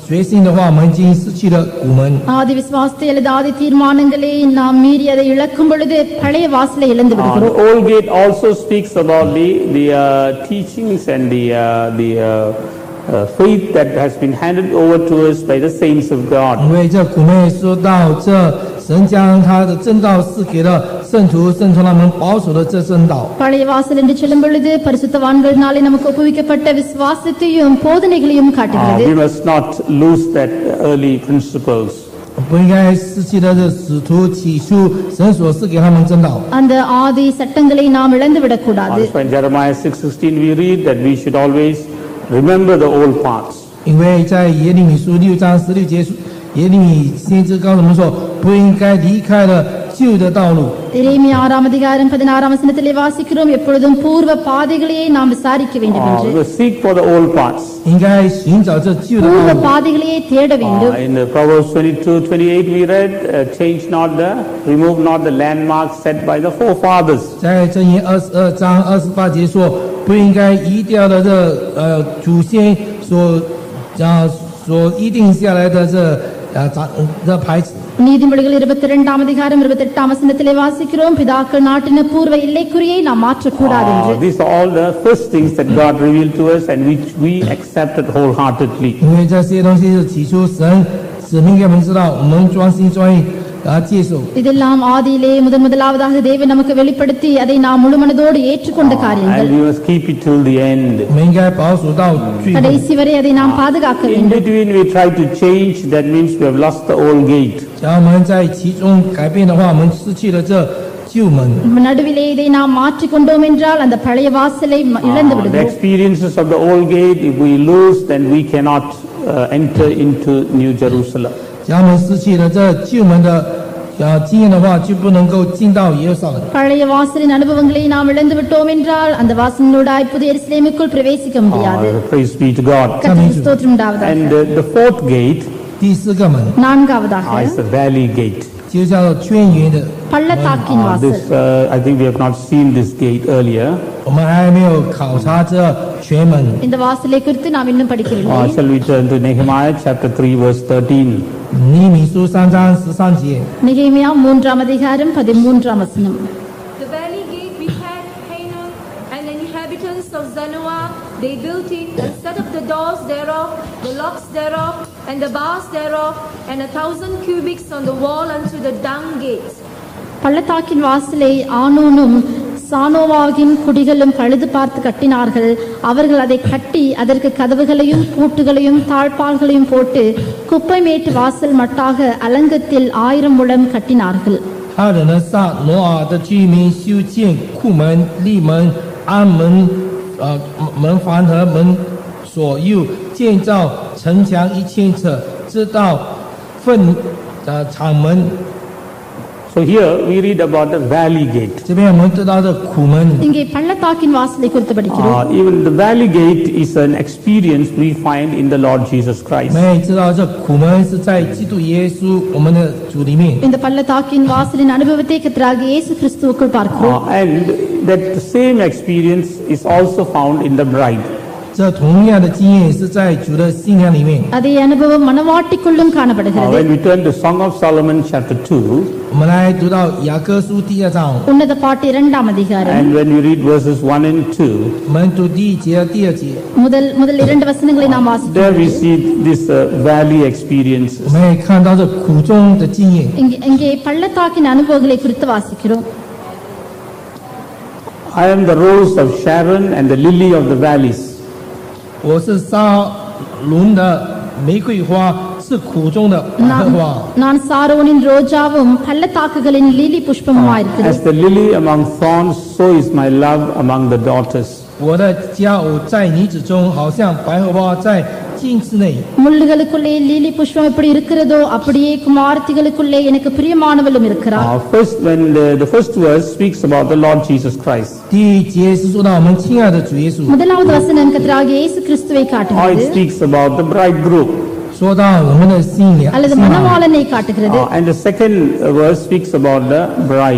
随性的话，我们已经失去了古门。 ஆதி விசுவாசத்தை அல்லது ஆதி தீர்மானங்களை நாம் மீறி அதை இழக்கும் பொழுது பழைய வாசலை இழந்து Uh, the விடுகிறோம். old gate also speaks about the the uh, teachings and the uh, the uh, uh, faith that has been handed over to us by the saints of God. 因为这古门也说到，这神将他的正道赐给了圣徒，圣徒他们保守了这正道。 பழைய வாசல் என்று சொல்லும் பொழுது பரிசுத்தவான்களினாலே நமக்கு ஒப்புவிக்கப்பட்ட விசுவாசத்தையும் போதனைகளையும் Uh, காட்டுகிறது. we must not lose that early principles. 不应该失去了这使徒起初神所赐给他们正道。 அந்த ஆதி சட்டங்களை நாம் இழந்து விடக்கூடாது. That's why in Jeremiah six sixteen we read that we should always remember the old paths. 因为在耶利米书六章十六节，耶利米先知告诉我们说，不应该离开了旧的道路。 எரேமியா ஆறாம் அதிகாரம் பதினாறாம் வசனத்திலே வாசிக்கிறோம், எப்பொழுதும் பூர்வ பாதைகளையே நாம் விசாரிக்க வேண்டும் Uh, என்று. we must seek for the old paths. 应该寻找这旧的 பூர்வ 道路。 பாதைகளையே தேட Uh, வேண்டும். in the Proverbs twenty-two twenty-eight we read, uh, change not the, remove not the landmarks set by the forefathers. 在箴言二十二章二十八节说，不应该移掉的这呃祖先所啊所议定下来的这呃长这牌子。 நீதிமொழிகள் இருபத்தி இரண்டாம் அதிகாரம் இருபத்தி எட்டாம் வசனத்திலே வாசிக்கிறோம், பிதாக்கள் நாட்டின பூர்வ எல்லைக்குறியை நாம் மாற்றக்கூடாது என்று. Uh, these are all the first things that God revealed to us and which we accepted wholeheartedly. 因为这些东西是起初神指明给我们知道，我们专心专意啊接受。 இதெல்லாம் ஆதியிலே முதன் முதலாவதாக தேவன் நமக்கு வெளிப்படுத்தி அதை நாம் முழுமனதோடு ஏற்றுக்கொண்ட காரியங்கள். And we must keep it till the end. 我们应该保守到最后。 கடைசி வரை அதை நாம் பாதுகாக்க In வேண்டும். between we try to change, that means we have lost the old gate. 假如我们在其中改变的话，我们失去了这旧门。 நடுவிலே இதை நாம் மாற்றிக்கொண்டோம் என்றால் அந்த பழைய வாசலை ம- இழந்து Uh, the விடுவோம். experiences of the old gate, if we lose, then we cannot uh, enter into New Jerusalem. 假如我们失去了这旧门的啊经验的话，就不能够进到耶路撒冷。 பழைய வாசலின் அனுபவங்களை நாம் இழந்து விட்டோம் என்றால் அந்த வாசலினூடாய் புதிய எருசலேமுக்குள் பிரவேசிக்க முடியாது. Uh, praise be to God. கர்த்தருக்கு ஸ்தோத்திரம் உண்டாவதாக. And uh, the fourth gate 第四个门 நான்காவதாக uh, is the valley gate. 就叫做圈圆的， பள்ளத்தாக்கின் Uh, வாசல். this, uh, I think we have not seen this gate earlier. 我们还没有考察这全门。 இந்த வாசலை குறித்து நாம் இன்னும் படிக்கவில்லை. Uh, shall we turn to Nehemiah chapter three verse thirteen? 尼米书三章十三节， நெகேமியா மூன்றாம் அதிகாரம் பதிமூன்றாம் வசனம். The valley gate which had Hanun and the inhabitants of Zanoah, they built it and set up the doors thereof, the locks thereof, and the bars thereof, and a thousand cubits on the wall unto the dung gate. பள்ளத்தாக்கின் வாசலை ஆனூனும் சானோவாகின் குடிகளும் பழுது பார்த்து கட்டினார்கள். அவர்கள் அதை கட்டி அதற்கு கதவுகளையும் பூட்டுகளையும் தாழ்பால்களையும் போட்டு குப்பை மேட்டு வாசல் மட்டாக அலங்கத்தில் ஆயிரம் முழம் கட்டினார்கள். 他人的撒挪亚的居民修建库门、立门、安门、呃门房和门所，又建造城墙一千尺，直到粪呃场门。 So here we read about the valley gate. 这边我们得到这苦门。 இங்கே பள்ளத்தாக்கின் வாசலை குறித்து படிக்கிறோம். Uh, even the valley gate is an experience we find in the Lord Jesus 我 Christ. 们也知道这苦门是在基督耶稣我们的主里面。 இந்த பள்ளத்தாக்கின் வாசலின் அனுபவத்தை கர்த்தராகிய இயேசு கிறிஸ்துவுக்குள் பார்க்கிறோம். Uh, and that same experience is also found in the bride. 这同样的经验是在主的信仰里面。 அதே அனுபவம் மனவாட்டிக்குள்ளும் Uh, காணப்படுகிறது. when we turn to Song of Solomon chapter two, 我们来读到雅歌书第二章， உன்னத பாட்டு இரண்டாம் அதிகாரம் and when we read verses one and two, 我们读第一节、第二节， முதல் முதல் இரண்டு வசனங்களை நாம் there we வாசிக்கிறோம். see this uh, valley experiences. 我们也看到这苦中的经验。 இங்கே இங்கே பள்ளத்தாக்கின் அனுபவங்களை குறித்து வாசிக்கிறோம். I am the rose of Sharon and the lily of the valleys. 我是沙龙的玫瑰花，是苦中的百合 நான் 花。 நான் சாரோனின் ரோஜாவும் பள்ளத்தாக்குகளின் லீலி புஷ்பமுமாயிருக்கிறேன். As the lily among thorns, so is my love among the daughters. 我的佳偶在女子中，好像百合花在镜子内。 முள்ளுகளுக்குள்ளே லீலி புஷ்பம் எப்படி இருக்கிறதோ அப்படியே குமாரத்திகளுக்குள்ளே எனக்கு பிரியமானவளும் இருக்கிறார். Uh, first, when the, the first verse speaks about the Lord Jesus Christ. 第一节是说到我们亲爱的主耶稣， முதலாவது வசனம் கர்த்தராகிய இயேசு கிறிஸ்துவை Or it காட்டுகிறது speaks about the bridegroom. 说到我们的信仰。 அல்லது 信仰 மணவாளனை காட்டுகிறது. Uh, and the second uh, verse speaks about the bride. 第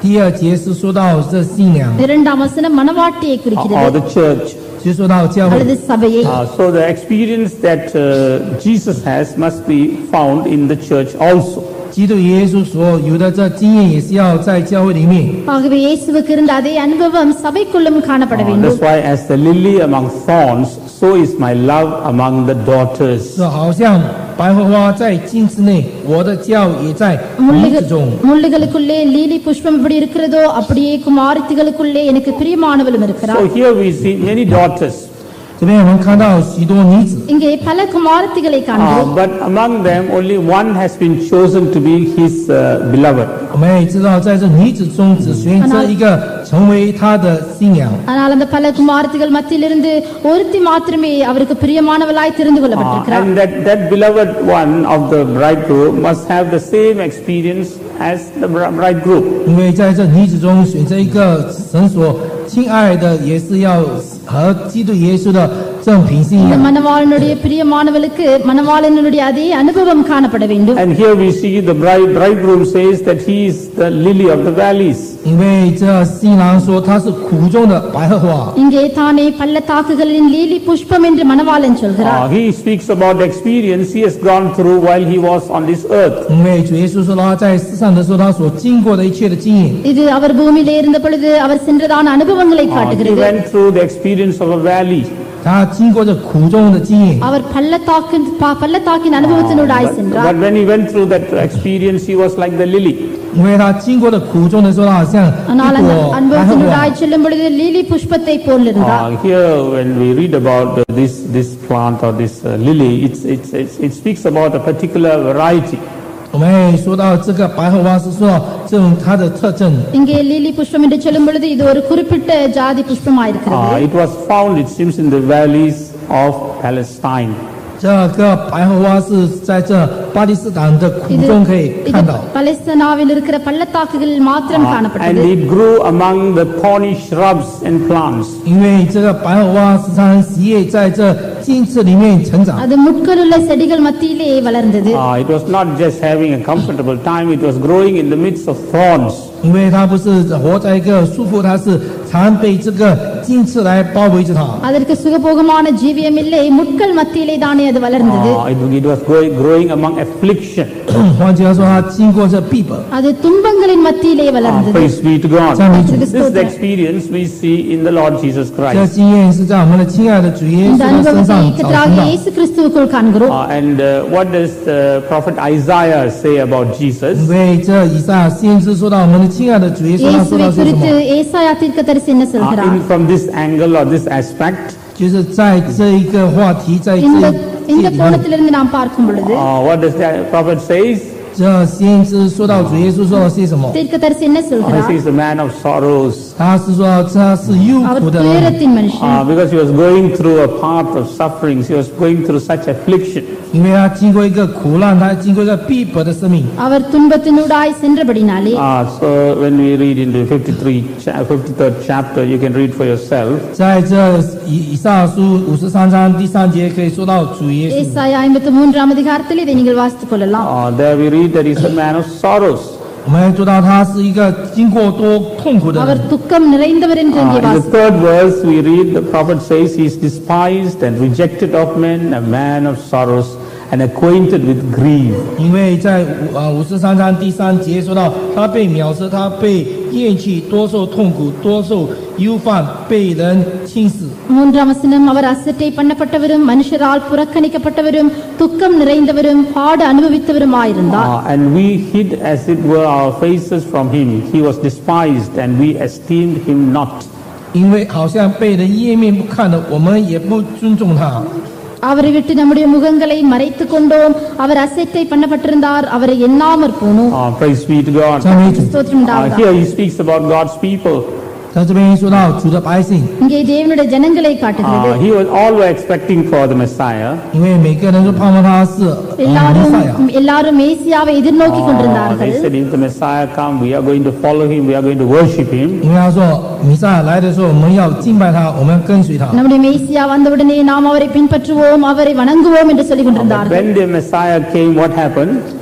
第二节是说到这新娘， இரண்டாம் வசனம் மணவாட்டியை or குறிக்கிறது the church. 就说到教会 அல்லது。சபையை. Uh, so the experience that uh, Jesus has must be found in the church also. 基督耶稣所有的这经验也是要在教会里面。 ஆகவே இயேசுவுக்கு இருந்த அதே அனுபவம் சபைக்குள்ளும் காணப்பட Uh, வேண்டும். that's why as the lily among thorns, so is my love among the daughters. 这好像百合花在荆棘内，我的教也在女 முள்ளுகள் 子中。 முள்ளுகளுக்குள்ளே lily புஷ்பம் எப்படி இருக்கிறதோ அப்படியே குமாரத்திகளுக்குள்ளே எனக்கு பிரியமானவளும் இருக்கிறார். So here we see many daughters. 这边我们看到许多女子， இங்கே பல குமாரத்திகளை Uh, காண்கிறோம். but among them only one has been chosen to be his uh, beloved. 我们也知道，在这女子中只选择一个成为他的新娘。 ஆனால் அந்த பல குமாரத்திகள் மத்தியிலிருந்து ஒருத்தி மாத்திரமே அவருக்கு பிரியமானவளாய் தெரிந்து Uh, கொள்ளப்பட்டிருக்கிறார். and that, that beloved one of the bridegroom must have the same experience as the bri- bridegroom. 因为在这女子中选择一个神所亲爱的，也是要和基督耶稣的这种品性一 இந்த 样。 மணவாளனுடைய பிரியமானவளுக்கு மணவாளனுடைய அதே அனுபவம் காணப்பட வேண்டும். And here we see the bride, bridegroom says that he is the lily of the valleys. 因为这新郎说他是苦中的百合花， இங்கே தானே பள்ளத்தாக்குகளின் lily புஷ்பம் என்று மணவாளன் சொல்கிறார். Uh, he speaks about the experience he has gone through while he was on this earth. 因为主耶稣说他在世上的时候，他所经过的一切的经验， இது அவர் பூமியிலே இருந்த பொழுது அவர் சென்றதான அனுபவங்களை Uh, he காட்டுகிறது. went through the experience of a valley. 他经过这苦中的经验。 அவர் பள்ளத்தாக்கின் ப- பள்ளத்தாக்கின் அனுபவத்தினூடாய் But, சென்றார். but when he went through that experience, he was like the lily. 因为他经过的苦中的时候，他好像 ஆனால் 一 அந்த 朵百合花。 அனுபவத்தினூடாய் செல்லும் பொழுது லீலி புஷ்பத்தை போல் இருந்தார். Uh, here, when we read about uh, this this plant or this uh, lily, it's, it's, it's, it speaks about a particular variety. 我们会说到这个百合花是说到这种它的特征。 இங்கே lily புஷ்பம் என்று சொல்லும் பொழுது இது ஒரு குறிப்பிட்ட ஜாதி புஷ்பமாயிருக்கிறது. Uh, it was found, it seems, in the valleys of Palestine. 这个百合花是在这巴勒斯坦的苦 இது 中可以 இது 看到， பலஸ்தீனாவில் இருக்கிற பள்ளத்தாக்குகளில் மாத்திரம் Uh, and காணப்பட்டது. it grew among the thorny shrubs and plants. 因为这个百合花时常喜悦在这荆棘里面成长。 அது முட்களுள்ள செடிகள் மத்தியிலே வளர்ந்தது. Uh, it was not just having a comfortable time, it was growing in the midst of thorns. 因为它不是活在一个束缚，它是常被这个荆棘来包围着它。 அதற்கு சுகபோகமான ஜீவியம் இல்லை, முட்கள் மத்தியிலே தானே அது வளர்ந்தது. Uh, it, it was growing, growing among affliction. 换句话说，它经过这逼迫。 அது துன்பங்களின் மத்தியிலே Uh, வளர்ந்தது. praise be to God. 赞美主。 This is the experience we see in the Lord Jesus 这 Christ. 经验是在我们的亲爱的主耶稣 இந்த 的身 அனுபவத்தை 上找 கர்த்தராகிய 寻到。 இயேசு கிறிஸ்துவுக்குள் காண்கிறோம். Uh, and uh, what does the prophet Isaiah say about 因 Jesus? 为这以赛亚先知说到我们的亲爱的主耶稣，他说 இயேசுவை 到是什 குறித்து 么？ ஏசாயா தீர்க்கதரிசி என்ன Uh, சொல்கிறார்? in, from this angle or this aspect, 就是在这一个话题，在这 இந்த 一 இந்த 界里面， கோணத்திலிருந்து நாம் பார்க்கும் பொழுது uh, what does the prophet says? 这先知说到主耶稣说了些什么？ தீர்க்கதரிசி என்ன Uh, he சொல்கிறார்? says the man of sorrows. 他是说他是忧 அவர் 苦的人， துயரத்தின் மனுஷன். Uh, because he was going through a path of sufferings, he was going through such affliction. 因为他经过一个苦难，他经过一个逼迫的生命。 our துன்பத்தினூடாய் சென்றபடினாலே, Uh, so when we read into fifty-three, cha- fifty-third chapter, you can read for yourself. 在这以以赛亚书五十三章第三节可以说到主耶稣。 ஏசாயா ஐம்பத்தி மூன்றாம் அதிகாரத்தில் இதை நீங்கள் வாசித்துக் கொள்ளலாம். Uh, there we read that he's a man of sorrows. 我们做到他是一个经过多痛苦的 அவர் 人。 துக்கம் நிறைந்தவர் என்று Uh, இங்கே in the வாசிக்கிறோம். third verse, we read the prophet says he is despised and rejected of men, a man of sorrows and acquainted with grief. 因为在五啊五十三章第三节说到，他被藐视，他被厌弃，多受痛苦，多受忧患，被人轻视。 மூன்றாம் வசனம், அவர் அசட்டை பண்ணப்பட்டவரும் மனுஷரால் புறக்கணிக்கப்பட்டவரும் துக்கம் நிறைந்தவரும் பாடு அனுபவித்தவருமாயிருந்தார். Uh, and we hid as it were our faces from him. He was despised and we esteemed him not. 因为好像被人湮灭不看的，我们也不尊重他。 அவரை விட்டு நம்முடைய முகங்களை மறைத்துக் கொண்டோம். அவர் அசட்டை பண்ணப்பட்டிருந்தார், அவரை எண்ணாமற் போனோம். Uh, praise be to God. 赞美主。 ஸ்தோத்திரம் Uh, உண்டாவதாக. here he speaks about God's people. 在这边说到主的百姓， இங்கே தேவனுடைய ஜனங்களை காட்டுகிறது. Uh, he was all were expecting for the Messiah. 因为每个人都盼望他是呃弥赛亚。 எல்லாரும் எல்லாரும் மேசியாவை எதிர்நோக்கி Uh, கொண்டிருந்தார்கள். they said, if the Messiah come, we are going to follow him, we are going to worship him. 因为他说弥赛亚来的时候，我们要敬拜他，我们要跟随他。 நம்முடைய மேசியா வந்தவுடனே நாம் அவரை பின்பற்றுவோம், அவரை வணங்குவோம் என்று சொல்லிக் But கொண்டிருந்தார்கள். when the Messiah came, what happened?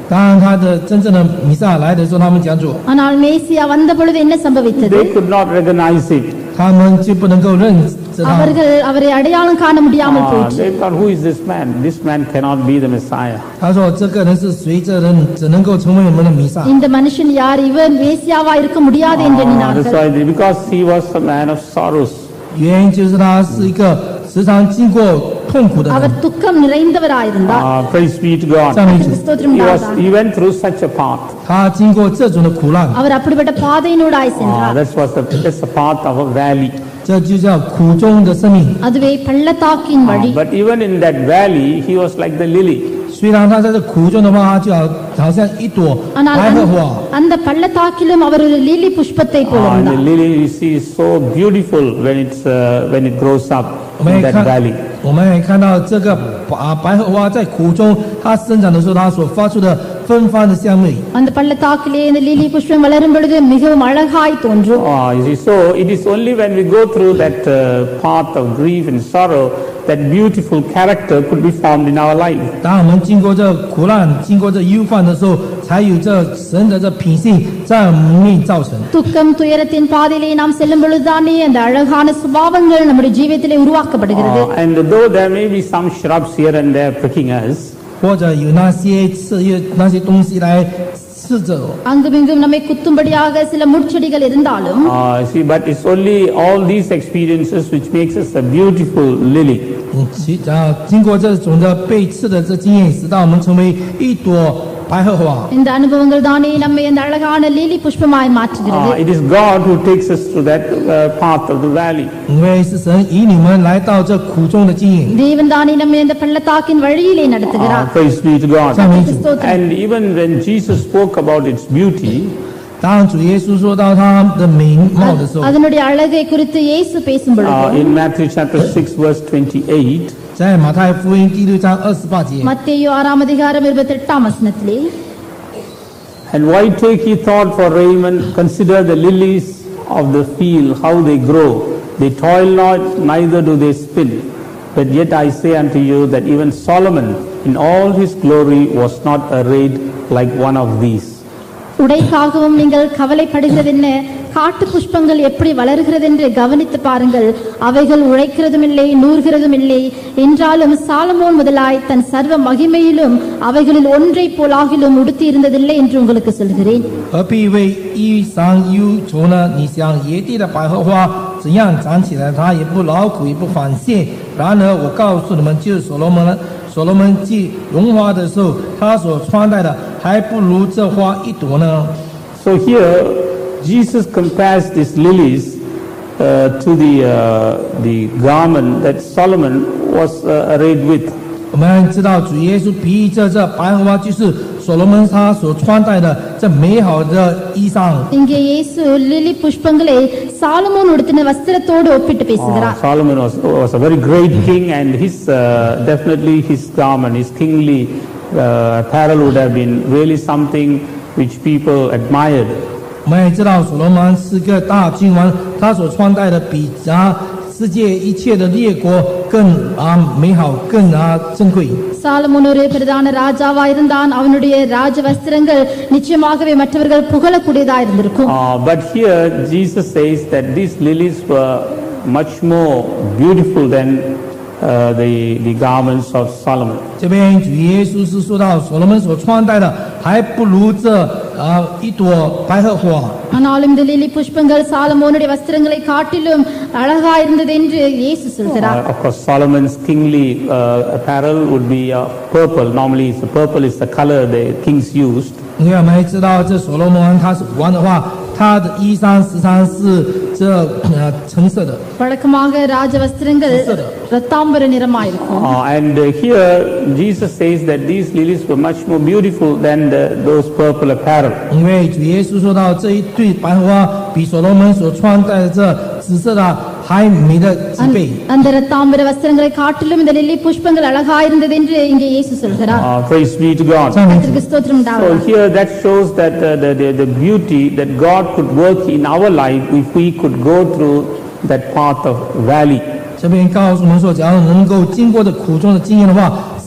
当他的真正的弥撒来的时候，他们讲主， ஆனால் மேசியா வந்த பொழுது என்ன சம்பவித்தது? They could not recognize it. 他们就不能够认识他。 அவர்கள் அவரை அடையாளம் காண முடியாமல் Ah, போயிற்று. they thought, who is this man? This man cannot be the Messiah. 他说这个人是谁？这人只能够成为我们的弥撒。 இந்த மனுஷன் யார்? இவர் மேசியாவா இருக்க முடியாது என்று Ah, that's எண்ணினார்கள். why they, because he was a man of sorrows. 原因就是他是一个时常经过痛苦的 அவர் 人。 துக்கம் நிறைந்தவராயிருந்தார். Ah, praise be to God. 赞美主， ஸ்தோத்திரம் He was, உண்டாவதாக. he went through such a path. 他经过这种的苦难， அவர் அப்படிப்பட்ட பாதையினூடாய் Ah, சென்றார். that was the, that's the path of a valley. 这就叫苦中的生命。 அதுவே பள்ளத்தாக்கின் Ah, வழி. but even in that valley, he was like the lily. 虽然他在这苦中的话，他就好好像一朵 ஆனால் 白荷 அந்த- 花。 அந்த பள்ளத்தாக்கிலும் அவர் ஒரு லிலி புஷ்பத்தை போல Ah, and the இருந்தார். lily you see is so beautiful when it's uh, when it grows up 我们 in 也 that 看 valley. 我们也看到这个白白荷花在苦中，它生长的时候，它所发出的芬芳的香味。 அந்த பள்ளத்தாக்கிலே இந்த லிலி புஷ்பம் வளரும் பொழுது மிகவும் அழகாய் தோன்றும். Ah, you see, so it is only when we go through that uh, path of grief and sorrow that beautiful character could be formed in our life. 当我们经过这苦难、经过这忧患的时候，才有这神的这品性在我们里面造成。 துக்கம் துயரத்தின் பாதையிலே நாம் செல்லும் பொழுதுதானே அந்த அழகான சுபாவங்கள் நம்முடைய ஜீவியத்திலே உருவாக்கப்படுகிறது. Ah, and though there may be some shrubs here and there pricking us, 或者有那些刺叶那些东西来刺着我。 அங்குமிங்கும் நம்மை குத்தும்படியாக சில முட்செடிகள் இருந்தாலும் ah, see, but it's only all these experiences which makes us a beautiful lily. 嗯，其啊，经过这种的被刺的这经验，使到我们成为一朵白荷花。 இந்த அனுபவங்கள் தானே நம்மை அந்த அழகான லிலி புஷ்பமாய் மாற்றுகிறது. Ah, it is God who takes us through that uh, path of the valley. 因为是神以你们来到这苦中的经验。 தேவன் தானே நம்மை அந்த பள்ளத்தாக்கின் வழியிலே Ah, நடத்துகிறார். praise be to God. 赞美主。 ஸ்தோத்திரம். And even when Jesus spoke about its beauty, 当主耶稣说到他的美貌的时候， அதனுடைய அழகை குறித்து இயேசு பேசும் uh, பொழுது in Matthew chapter six verse twenty-eight, 在马太福音第六章二十八节， மத்தேயு ஆறாம் அதிகாரம் இருபத்தி எட்டாம் வசனத்திலே, and why take ye thought for raiment? Consider the lilies of the field, how they grow. They toil not, neither do they spin. But yet I say unto you that even Solomon in all his glory was not arrayed like one of these. உடைக்காகவும் நீங்கள் கவலைப்படுகிறது என்ன? காட்டு புஷ்பங்கள் எப்படி வளர்கிறது என்று கவனித்து பாருங்கள். அவைகள் உழைக்கிறதும் இல்லை, நூறுகிறதும் இல்லை. என்றாலும் சாலமோன் முதலாய் தன் சர்வ மகிமையிலும் அவைகளில் ஒன்றை போலாகிலும் உடுத்தி இருந்ததில்லை என்று உங்களுக்கு சொல்கிறேன். 何必为衣裳忧愁呢？你想野地的百合花怎样长起来，它也不劳苦，也不纺线。然而我告诉你们，就是所罗门，所罗门既荣华的时候，他所穿戴的还不如这花一朵呢。 So here Jesus compares these lilies uh, to the uh, the garment that Solomon was uh, arrayed with. 我们知道主耶稣比喻这这百合花，就是所罗门他所穿戴的这美好的衣裳。 இங்கே இயேசு லிலி புஷ்பங்களை சாலமோன் உடுத்தின வஸ்திரத்தோடு ஒப்பிட்டு Uh, பேசுகிறார். Solomon was, was a very great king, and his uh, definitely his garment, his kingly uh, apparel would have been really something which people admired. 我们也知道所罗门是个大君王，他所穿戴的比啊世界一切的列国更啊美好，更啊珍贵。 Solomon ஒரு பிரதான ராஜாவா இருந்தான். அவனுடைய ராஜ வஸ்திரங்கள் நிச்சயமாகவே மற்றவர்கள் புகழக்கூடியதா இருந்திருக்கும். Uh, but here Jesus says that these lilies were much more beautiful than uh, the the garments of Solomon. 这边主耶稣是说到所罗门所穿戴的还不如这啊一朵白荷花。 ஆனாலும் இந்த லிலி புஷ்பங்கள் சாலமோனுடைய வஸ்திரங்களை காட்டிலும் அழகா இருந்தது என்று இயேசு சொல்கிறார். Uh, of course, Solomon's kingly uh, apparel would be uh, purple. Normally, it's, purple is the color the kings used. 因为我们知道这所罗门他是王的话，他的衣裳时常是这呃橙色的。 வழக்கமாக ராஜ வஸ்திரங்கள் இரத்தாம்பர நிறமாயிருக்கும். Uh, and uh, here Jesus says that these lilies were much more beautiful than the, those purple apparel. 因为主耶稣说到这一对白荷花比所罗门所穿戴的这紫色的还美的几倍。 அந்த இரத்தாம்பர வஸ்திரங்களை காட்டிலும் இந்த lily புஷ்பங்கள் அழகா இருந்தது என்று இங்கே இயேசு சொல்கிறார். Uh, praise be to God. 赞美主 கர்த்தருக்கு ஸ்தோத்திரம் So உண்டாவதாக. here that shows that uh, the, the, the beauty that God could work in our life if we could go through that path of valley. 这边告诉我们说，假如能够经过这苦中的经验的话，神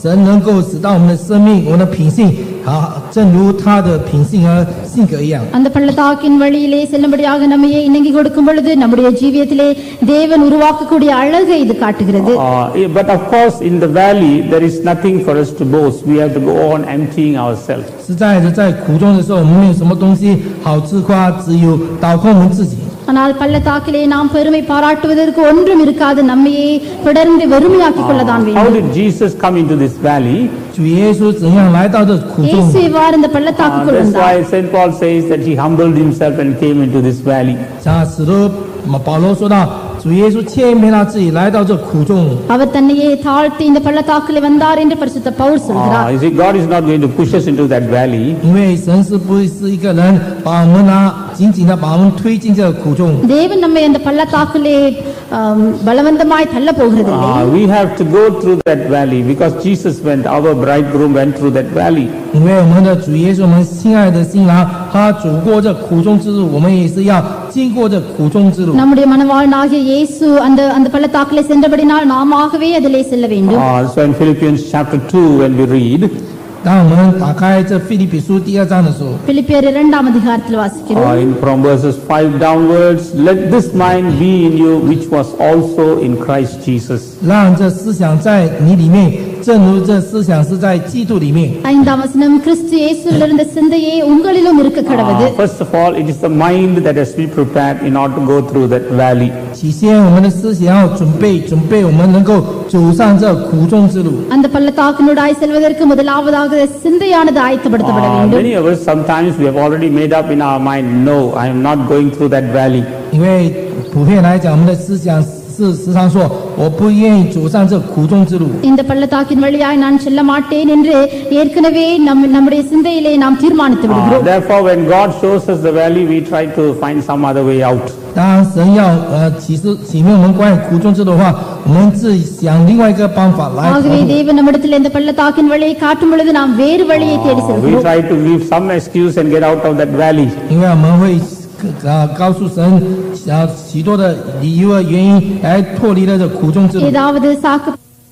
神能够使到我们的生命、我们的品性，啊，正如他的品性和性格一样。 அந்த பள்ளத்தாக்கின் வழியிலே செல்லும்படியாக நம்மையே இணங்கி கொடுக்கும் பொழுது நம்முடைய ஜீவியத்திலே தேவன் உருவாக்கக்கூடிய அழகை இது காட்டுகிறது. Uh, yeah, but of course, in the valley, there is nothing for us to boast. We have to go on emptying ourselves. 实在的，在苦中的时候，我们没有什么东西好自夸，只有倒空我们自己。 ஆனால் பள்ளத்தாக்கிலே நாம் பெருமை பாராட்டுவதற்கு ஒன்றும் இருக்காது. நம்மையே தொடர்ந்து வெறுமையாக்கிக் கொள்ளதான் How வேண்டும். did Jesus come into this valley? 主耶稣怎样来到这苦中？ இயேசு இவ்வாறு இந்த Uh, பள்ளத்தாக்குக்குள் that's வந்தார். why Saint Paul says that he humbled himself and came into this valley. 像使徒保罗说到，主耶稣谦卑他自己来到这苦中。 அவர் தன்னையே தாழ்த்தி இந்த பள்ளத்தாக்கிலே வந்தார் என்று பரிசுத்த பவுல் Uh, சொல்கிறார். you see, God is not going to push us into that valley. 因为神是不是一个人把我们拿紧紧的把我们推进这个苦中？ தேவன் நம்மை அந்த பள்ளத்தாக்கிலே ஆம், பலவந்தமாய் தள்ள போகிறதில்லை. Uh, we have to go through that valley because Jesus went, our bridegroom went through that valley. 因为我们的主耶稣，我们亲爱的新郎，他走过这苦中之路，我们也是要经过这苦中之路。 நம்முடைய மனவாளனாகிய இயேசு அந்த அந்த பள்ளத்தாக்கிலே சென்றபடினால் நாமாகவே அதிலே செல்ல வேண்டும். Uh, so in Philippians chapter two, when we read, 当我们打开这腓立比书第二章的时候， பிலிப்பியர் இரண்டாம் அதிகாரத்தில் வாசிக்கிறோம். uh, in from verses five downwards, let this mind be in you, which was also in Christ Jesus. 让这思想在你里面，正如这思想是在基督里面。 ஐந்தாம் வசனம் கிறிஸ்து இயேசுவில் இருந்த சிந்தையே உங்களிலும் இருக்க கடவது. Uh, first of all, it is the mind that has to be prepared in order to go through that valley. 起先，我们的思想要准备，准备我们能够走上这苦中之路。 அந்த பள்ளத்தாக்கினூடாய் செல்வதற்கு முதலாவதாக சிந்தையானது ஆயத்தப்படுத்தப்பட Uh, வேண்டும். many of us, sometimes we have already made up in our mind, no, I am not going through that valley. 因为普遍来讲，我们的思想是时常说，我不愿意走上这苦中之路。 இந்த பள்ளத்தாக்கின் வழியாய் நான் செல்ல மாட்டேன் என்று ஏற்கனவே நம் நம்முடைய சிந்தையிலே நாம் தீர்மானித்து Uh, விடுகிறோம். therefore, when God shows us the valley, we try to find some other way out. 当神要呃启示启明我们关于苦中之路的话，我们自己想另外一个办法来逃 ஆகவே 避。 தேவன் நம்மிடத்தில் இந்த பள்ளத்தாக்கின் வழியை காட்டும் பொழுது நாம் வேறு வழியை தேடி Uh, we செல்கிறோம். try to give some excuse and get out of that valley. 因为我们会呃告诉神呃许多的理由和原因来脱离了这苦中之路。 ஏதாவது சாக்கு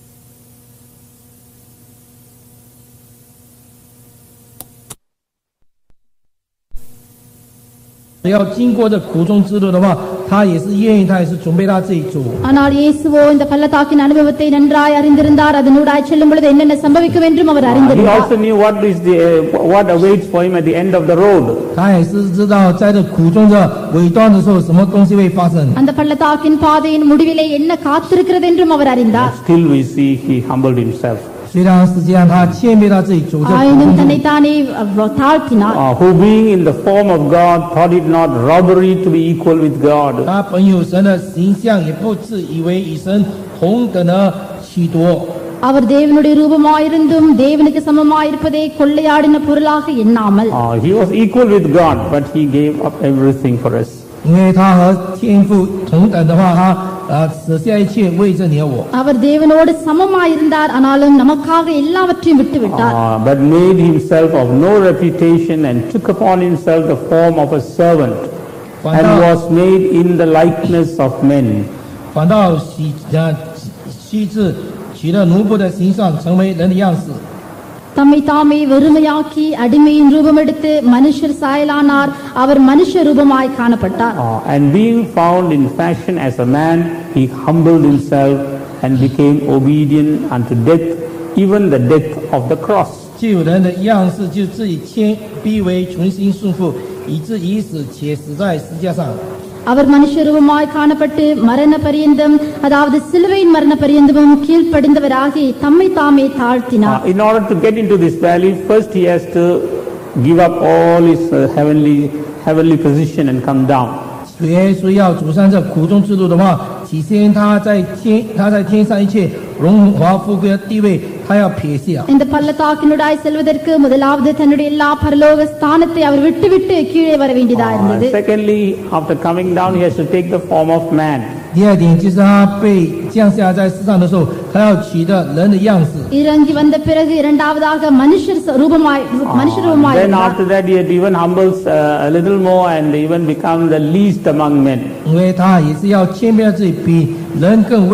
要经过这苦中之路的话，他也是愿意，他也是准备他自己走。 ஆனால் இயேசுவோ இந்த பள்ளத்தாக்கின் அனுபவத்தை நன்றாய் அறிந்திருந்தார். அதனூடாய் செல்லும் பொழுது என்னென்ன சம்பவிக்கும் என்றும் அவர் He அறிந்திருந்தார். also knew what is the uh, what awaits for him at the end of the road. 他也是知道在这苦中的尾端的时候，什么东西会发生。 அந்த பள்ளத்தாக்கின் பாதையின் முடிவிலே என்ன காத்திருக்கிறது என்றும் அவர் அறிந்தார். Still, we see he humbled himself. 虽然实际上他谦卑他自己走这苦 ஆயினும் 中之路， தன்னைத்தானே அஹ், தாழ்த்தினார். Uh, who being in the form of God thought it not robbery to be equal with God. 他本有神的形象，也不自以为与神同等的许多。 அவர் தேவனுடைய ரூபமாயிருந்தும் தேவனுக்கு சமமாயிருப்பதை கொள்ளையாடின பொருளாக எண்ணாமல் Uh, he was equal with God, but he gave up everything for us. 因为他和天父同等的话，他呃舍下一切为着你和我。 அவர் தேவனோடு சமமாயிருந்தார். ஆனாலும் நமக்காக எல்லாவற்றையும் விட்டுவிட்டார். Uh, but made himself of no reputation and took upon himself the form of a servant 反 and 倒 was made in the likeness of men. 反倒喜呃须至取了奴仆的形象，成为人的样式。 தம்மை தாமே வெறுமையாக்கி அடிமையின் ரூபம் எடுத்து மனுஷர் சாயலானார். அவர் மனுஷ ரூபமாய் காணப்பட்டார். Uh, and being found in fashion as a man, he humbled himself and became obedient unto death, even the death of the cross. 既有人的样式，就自己谦卑为存心顺服，以致已死，且死在石架上。 அவர் மனுஷ ரூபமாய் காணப்பட்டு மரண பரியந்தம் அதாவது சிலுவையின் மரண பரியந்தமும் கீழ்ப்படிந்தவராகி தம்மை தாமே தாழ்த்தினார். Uh, in order to get into this valley, first he has to give up all his uh, heavenly heavenly position and come down. 主耶稣要走上这苦中之路的话，起先他在天他在天上一切荣华富贵的地位，他要撇下。 இந்த பள்ளத்தாக்கினுடாய் செல்வதற்கு முதலாவது தன்னுடைய எல்லா பரலோக ஸ்தானத்தை அவர் விட்டுவிட்டு கீழே வர வேண்டியதா Uh, இருந்தது. secondly, after coming down, he has to take the form of man. 第二点就是他被降下在世上的时候，他要取的人的样式。 இறங்கி வந்த பிறகு இரண்டாவதாக மனுஷர் ச- ரூபமாய் மனுஷ ரூபமாய் Then இருந்தார். after that, he had even humbles uh, a little more and even become the least among men. 因为他也是要谦卑自己，比人更微小。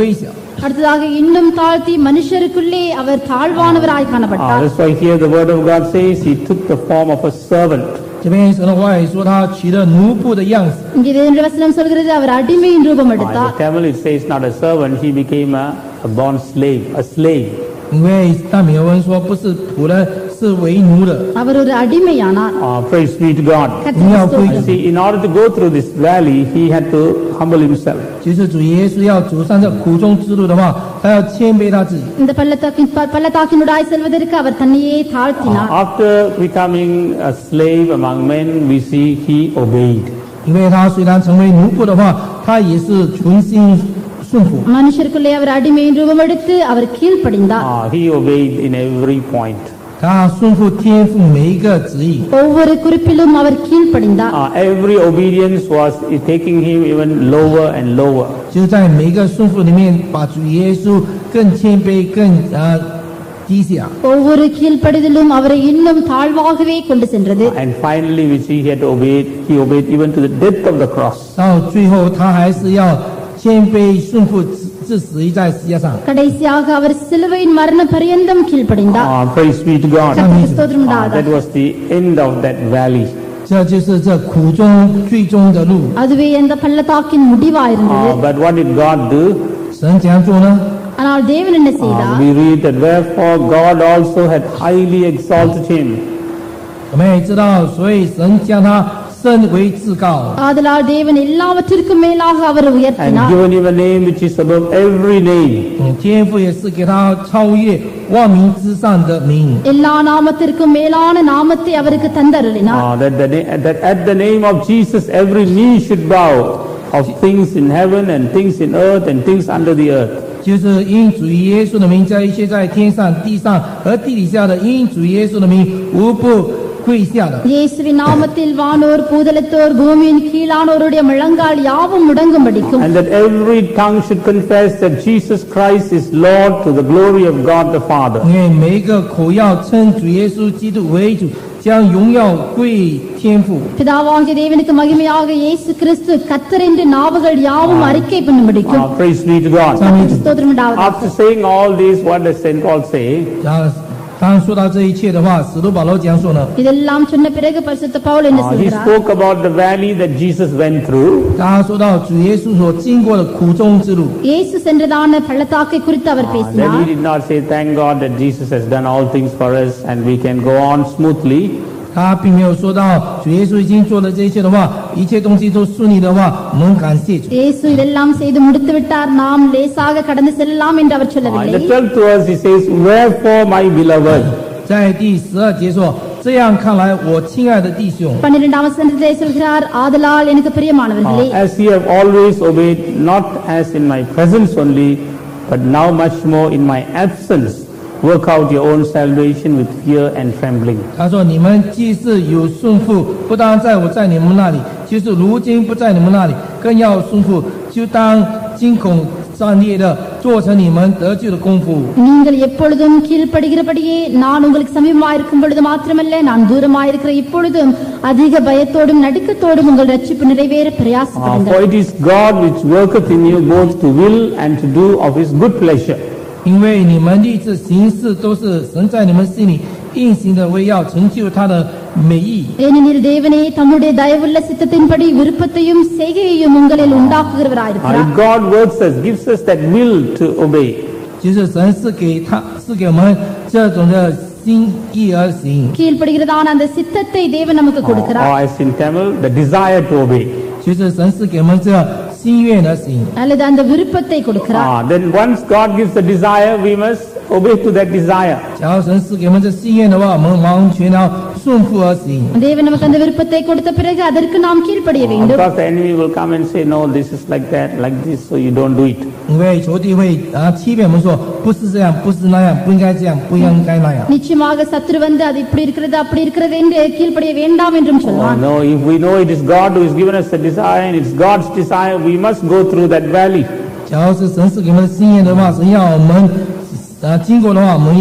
அடுத்ததாக இன்னும் தாழ்த்தி மனுஷருக்குள்ளே அவர் தாழ்வானவராய் Ah, காணப்பட்டார். that's why here the word of God says he took the form of a servant. 这边神的话语说他取了奴仆的样式， இங்கே தேவனுடைய வசனம் சொல்கிறது அவர் அடிமையின் ரூபம் Ah, in எடுத்தார். the Tamil it says not a servant, he became a, a born slave, a slave. 因为大米文说不是仆人，是为奴的。 அவர் ஒரு அடிமையானார். Ah, praise be to God. கர்த்தருக்கு ஸ்தோத்திரம். See, in order to go through this valley, he had to humble himself. 就是主耶稣要走上这苦中之路的话，他要谦卑他自己。 இந்த பள்ளத்தாக்கின் ப- பள்ளத்தாக்கினூடாய் செல்வதற்கு அவர் தன்னையே தாழ்த்தினார். Ah, after becoming a slave among men, we see he obeyed. 因为他虽然成为奴仆的话，他也是存心顺服。 மனுஷருக்குள்ளே அவர் அடிமையின் ரூபம் எடுத்து அவர் கீழ்ப்படிந்தார். Ah, he obeyed in every point. 他顺服天父每一个旨意。 ஒவ்வொரு குறிப்பிலும் அவர் கீழ்ப்படிந்தார். Ah, every obedience was taking him even lower and lower. 就在每一个顺服里面，把主耶稣更谦卑、更啊低下。 ஒவ்வொரு கீழ்ப்படிதலும் அவரை இன்னும் தாழ்வாகவே கொண்டு சென்றது. And finally, we see he had obeyed. He obeyed even to the death of the cross. 到最后，他还是要谦卑顺服，至至死于在十字架上。 கடைசியாக அவர் சிலுவையின் மரண பரியந்தம் கீழ்ப்படிந்தார். Ah, praise be to God. கர்த்தருக்கு ஸ்தோத்திரம் Ah, உண்டாவதாக. that was the end of that valley. 这就是这苦中最终的路。 அதுவே அந்த பள்ளத்தாக்கின் முடிவாயிருந்தது. Ah, but what did God do? 神怎样做呢？ ஆனால் தேவன் என்ன Ah, செய்தார்? we read that wherefore God also had highly exalted him. 我们也知道，所以神将他升为至高， ஆதலால் தேவன் எல்லாவற்றிற்கும் மேலாக அவர் And உயர்த்தினார். given him a name which is above every name. 嗯，天父也是给他超越万民之上的名。 எல்லா நாமத்திற்கும் மேலான நாமத்தை அவருக்கு தந்தருளினார். Ah, that, the, na- that at the name of Jesus every knee should bow, of things in heaven and things in earth and things under the earth. 就是因主耶稣的名，在一切在天上、地上和地底下的，因主耶稣的名，无不跪下的。 இயேசுவின் நாமத்தில் வானோர் பூதலத்தோர் பூமியின் கீழானோருடைய முழங்கால் யாவும் முடங்கும்படிக்கும் And that every tongue should confess that Jesus Christ is Lord to the glory of God the Father. 因为每一个口要称主耶稣基督为主，将荣耀归天父。 பிதாவாகிய தேவனுக்கு மகிமையாக இயேசு கிறிஸ்து கர்த்தர் என்று நாவுகள் யாவும் அறிக்கை பண்ணும்படிக்கும் Ah, praise be to God. ஸ்தோத்திரம் உண்டாவதாக. After saying all this, what does Saint Paul say? 然后，当说到这一切的话，使徒保罗怎样说呢？ இதெல்லாம் சொன்ன பிறகு பரிசுத்த பவுல் என்ன Ah, he சொல்கிறார்? spoke about the valley that Jesus went through. 他说到主耶稣所经过的苦中之路， இயேசு சென்றதான பள்ளத்தாக்கை குறித்து அவர் Ah, then பேசினார். he did not say, thank God that Jesus has done all things for us and we can go on smoothly. 他并没有说到主耶稣已经做了这一切的话，一切东西都顺利的话，我们感谢主。 இயேசு இதெல்லாம் செய்து முடித்து விட்டார், நாம் லேசாக கடந்து செல்லலாம் என்று அவர் Ah, in சொல்லவில்லை. the twelfth verse he says, wherefore my beloved. 在第十二节说，这样看来，我亲爱的弟兄， பன்னிரெண்டாம் வசனத்திலே சொல்கிறார், ஆதலால் எனக்கு பிரியமானவர்களே, Ah, as ye have always obeyed, not as in my presence only, but now much more in my absence, work out your own salvation with fear and trembling. 他说：“你们既是有顺服，不当在我在你们那里，就是如今不在你们那里，更要顺服，就当惊恐战烈的做成你们得救的功夫。 நீங்கள் எப்பொழுதும் கீழ்ப்படுகிறபடியே நான் உங்களுக்கு சமீபமாயிருக்கும் பொழுது மாத்திரமல்ல, நான் தூரமாயிருக்கிற இப்பொழுதும் அதிக பயத்தோடும் நடுக்கத்தோடும் உங்கள் ரட்சிப்பு நிறைவேற Ah, பிரயாசப்படுங்கள். for it is God which worketh in you both to will and to do of his good pleasure. 因为你们立志行事都是神在你们心里运行的，为要成就他的美意。 ஏனெனில் தேவனே தம்முடைய தயவுள்ள சித்தத்தின்படி விருப்பத்தையும் செய்கையையும் உங்களில் Ah, உண்டாக்குகிறவராயிருக்கிறார். if God works us, gives us that will to obey. 就是神是给他是给我们这种的心意而行， கீழ்ப்படுகிறதான அந்த சித்தத்தை தேவன் நமக்கு Or, கொடுக்கிறார். or as in Tamil, the desire to obey. 就是神是给我们这心愿而行。 அல்லது அந்த விருப்பத்தை கொடுக்கிறார். Ah, then once God gives the desire, we must obey to that desire. 假如神是给我们这心愿的话，我们完全要顺服而行。 தேவன் நமக்கு அந்த விருப்பத்தை கொடுத்த பிறகு அதற்கு நாம் கீழ்ப்படிய Of வேண்டும். course, the enemy will come and say, no, this is like that, like this, so you don't do it. 因为仇敌会啊欺骗我们说，不是这样，不是那样，不应该这样，不应该那样。 நிச்சயமாக சத்துரு வந்து அது இப்படி இருக்கிறது அப்படி இருக்கிறது என்று கீழ்ப்படிய வேண்டாம் என்றும் Oh, சொல்வான். no, if we know it is God who has given us the desire and it's God's desire, we must go through that valley. 假如是神是给我们的心愿的话，神要我们啊经过的话，我们要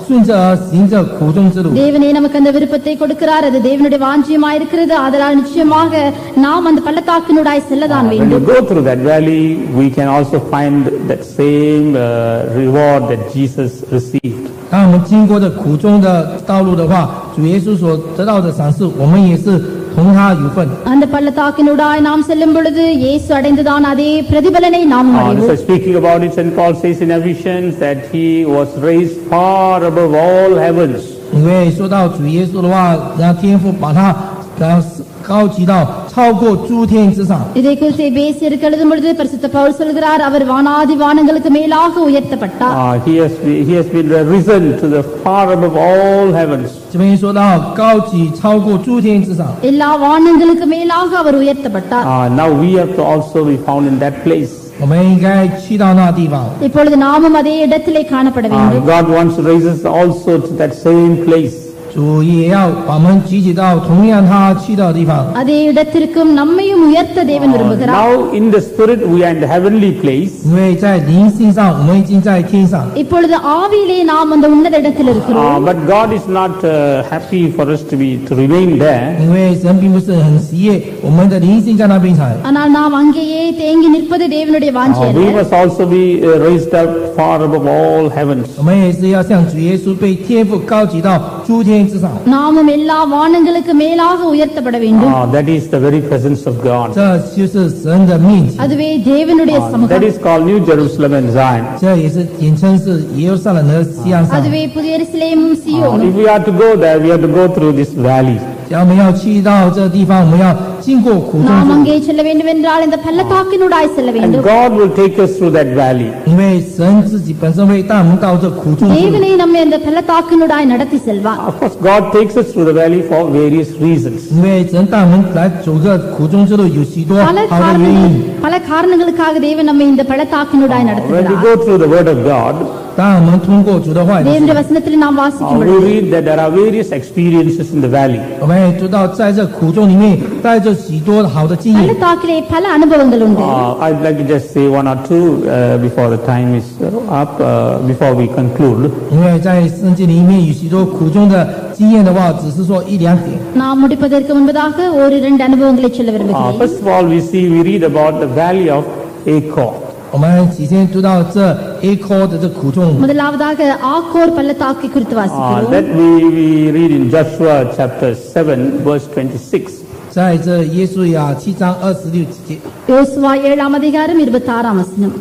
顺着而行着苦中之路。 தேவனே நமக்கு அந்த விருப்பத்தை கொடுக்கிறார். அது தேவனுடைய வாஞ்சியமாய் இருக்கிறது. அதனால் நிச்சயமாக நாம் அந்த பள்ளத்தாக்கினூடாய் செல்லதான் When you வேண்டும். go through that valley, we can also find that same uh, reward that Jesus received. 当我们经过这苦中的道路的话，主耶稣所得到的赏赐，我们也是同他有份。 அந்த பள்ளத்தாக்கினூடாய் நாம் செல்லும் பொழுது இயேசு அடைந்ததான் அதே பிரதிபலனை நாம் Uh, அடைவோம். so speaking about it, Saint Paul says in Ephesians that he was raised far above all heavens. 因为说到主耶稣的话，让天父把他呃高级到超过诸天之上。 இதை குறித்து எபேசியருக்கு எழுதும் பொழுது பரிசுத்த பவுல் சொல்கிறார், அவர் வானாதி வானங்களுக்கு மேலாக உயர்த்தப்பட்டார். Uh, he has been, he has been risen to the far above all heavens. 这边说到高级超过诸天之上。 எல்லா வானங்களுக்கு மேலாக அவர் உயர்த்தப்பட்டார். Uh, now we have to also be found in that place. 我们应该去到那地方。 இப்பொழுது நாமும் அதே இடத்திலே காணப்பட Uh, வேண்டும். God wants to raise us also to that same place. 主也要把我们举起到同样他去到的地方。 அதே இடத்திற்கும் நம்மையும் உயர்த்த தேவன் Uh, விரும்புகிறார். now in the spirit we are in the heavenly place. 因为在灵性上，我们已经在天上。 இப்பொழுது ஆவியிலே நாம் அந்த உன்னத இடத்தில் இருக்கிறோம். Uh, but God is not uh, happy for us to be to remain there. 因为神并不是很喜悦我们的灵性在那边才。 ஆனால் நாம் அங்கேயே தேங்கி நிற்பது தேவனுடைய வாஞ்சை Uh, we அல்ல. must also be uh, raised up far above all heavens. 我们也是要像主耶稣被天父高举到诸天之上。 நாமும் எல்லா வானங்களுக்கு மேலாக உயர்த்தப்பட வேண்டும். Uh, that is the very presence of God. 这就是神的面前， அதுவே தேவனுடைய Uh, that சமூகம். is called New Jerusalem and Zion. 这也是简称是耶路撒冷和西安山。 அதுவே புதிய எருசலேமும் Uh, சீயோனும். if we are to go there, we have to go through this valley. 只要我们要去到这个地方，我们要经过苦中之 நாம் 路， அங்கே செல்ல வேண்டும் என்றால் இந்த பள்ளத்தாக்கினூடாய் செல்ல And வேண்டும். God will take us through that valley. 因为神自己本身会带我们到这苦中之路。 தேவனை நம்மை அந்த பள்ளத்தாக்கினூடாய் நடத்தி செல்வார். Of course, God takes us through the valley for various reasons. 因为神带我们来走这苦中之路，有许多 பல 好的原 காரணங்கள் 因。 பல காரணங்களுக்காக தேவன் நம்மை இந்த பள்ளத்தாக்கினூடாய் When we நடத்துகிறார். go through the Word of God, 当我们通过主的话语的时 தேவனுடைய 候， வசனத்தில் நாம் uh, வாசிக்கும் we பொழுது read that there are various experiences in the valley. 我们也知道，在这苦中里面带着许多好的经验。 பள்ளத்தாக்கிலே பல அனுபவங்கள் உண்டு. Uh, I'd like to just say one or two uh, before the time is uh, up, uh, before we conclude. 因为在圣经里面有许多苦中的经验的话，只是说一两点。 நாம் முடிப்பதற்கு முன்பதாக ஒரு இரண்டு அனுபவங்களை சொல்ல Uh, விரும்புகிறேன். first of all, we see, we read about the valley of Achor. 我们起先读到这 A 科的这苦中， முதலாவதாக ஆக்கோர் பள்ளத்தாக்கை குறித்து Uh, வாசிக்கிறோம். that we, we read in Joshua chapter seven, verse twenty-six. 在这耶稣亚七章二十六节， யோசுவா ஏழாம் அதிகாரம் இருபத்தாறாம் வசனம்.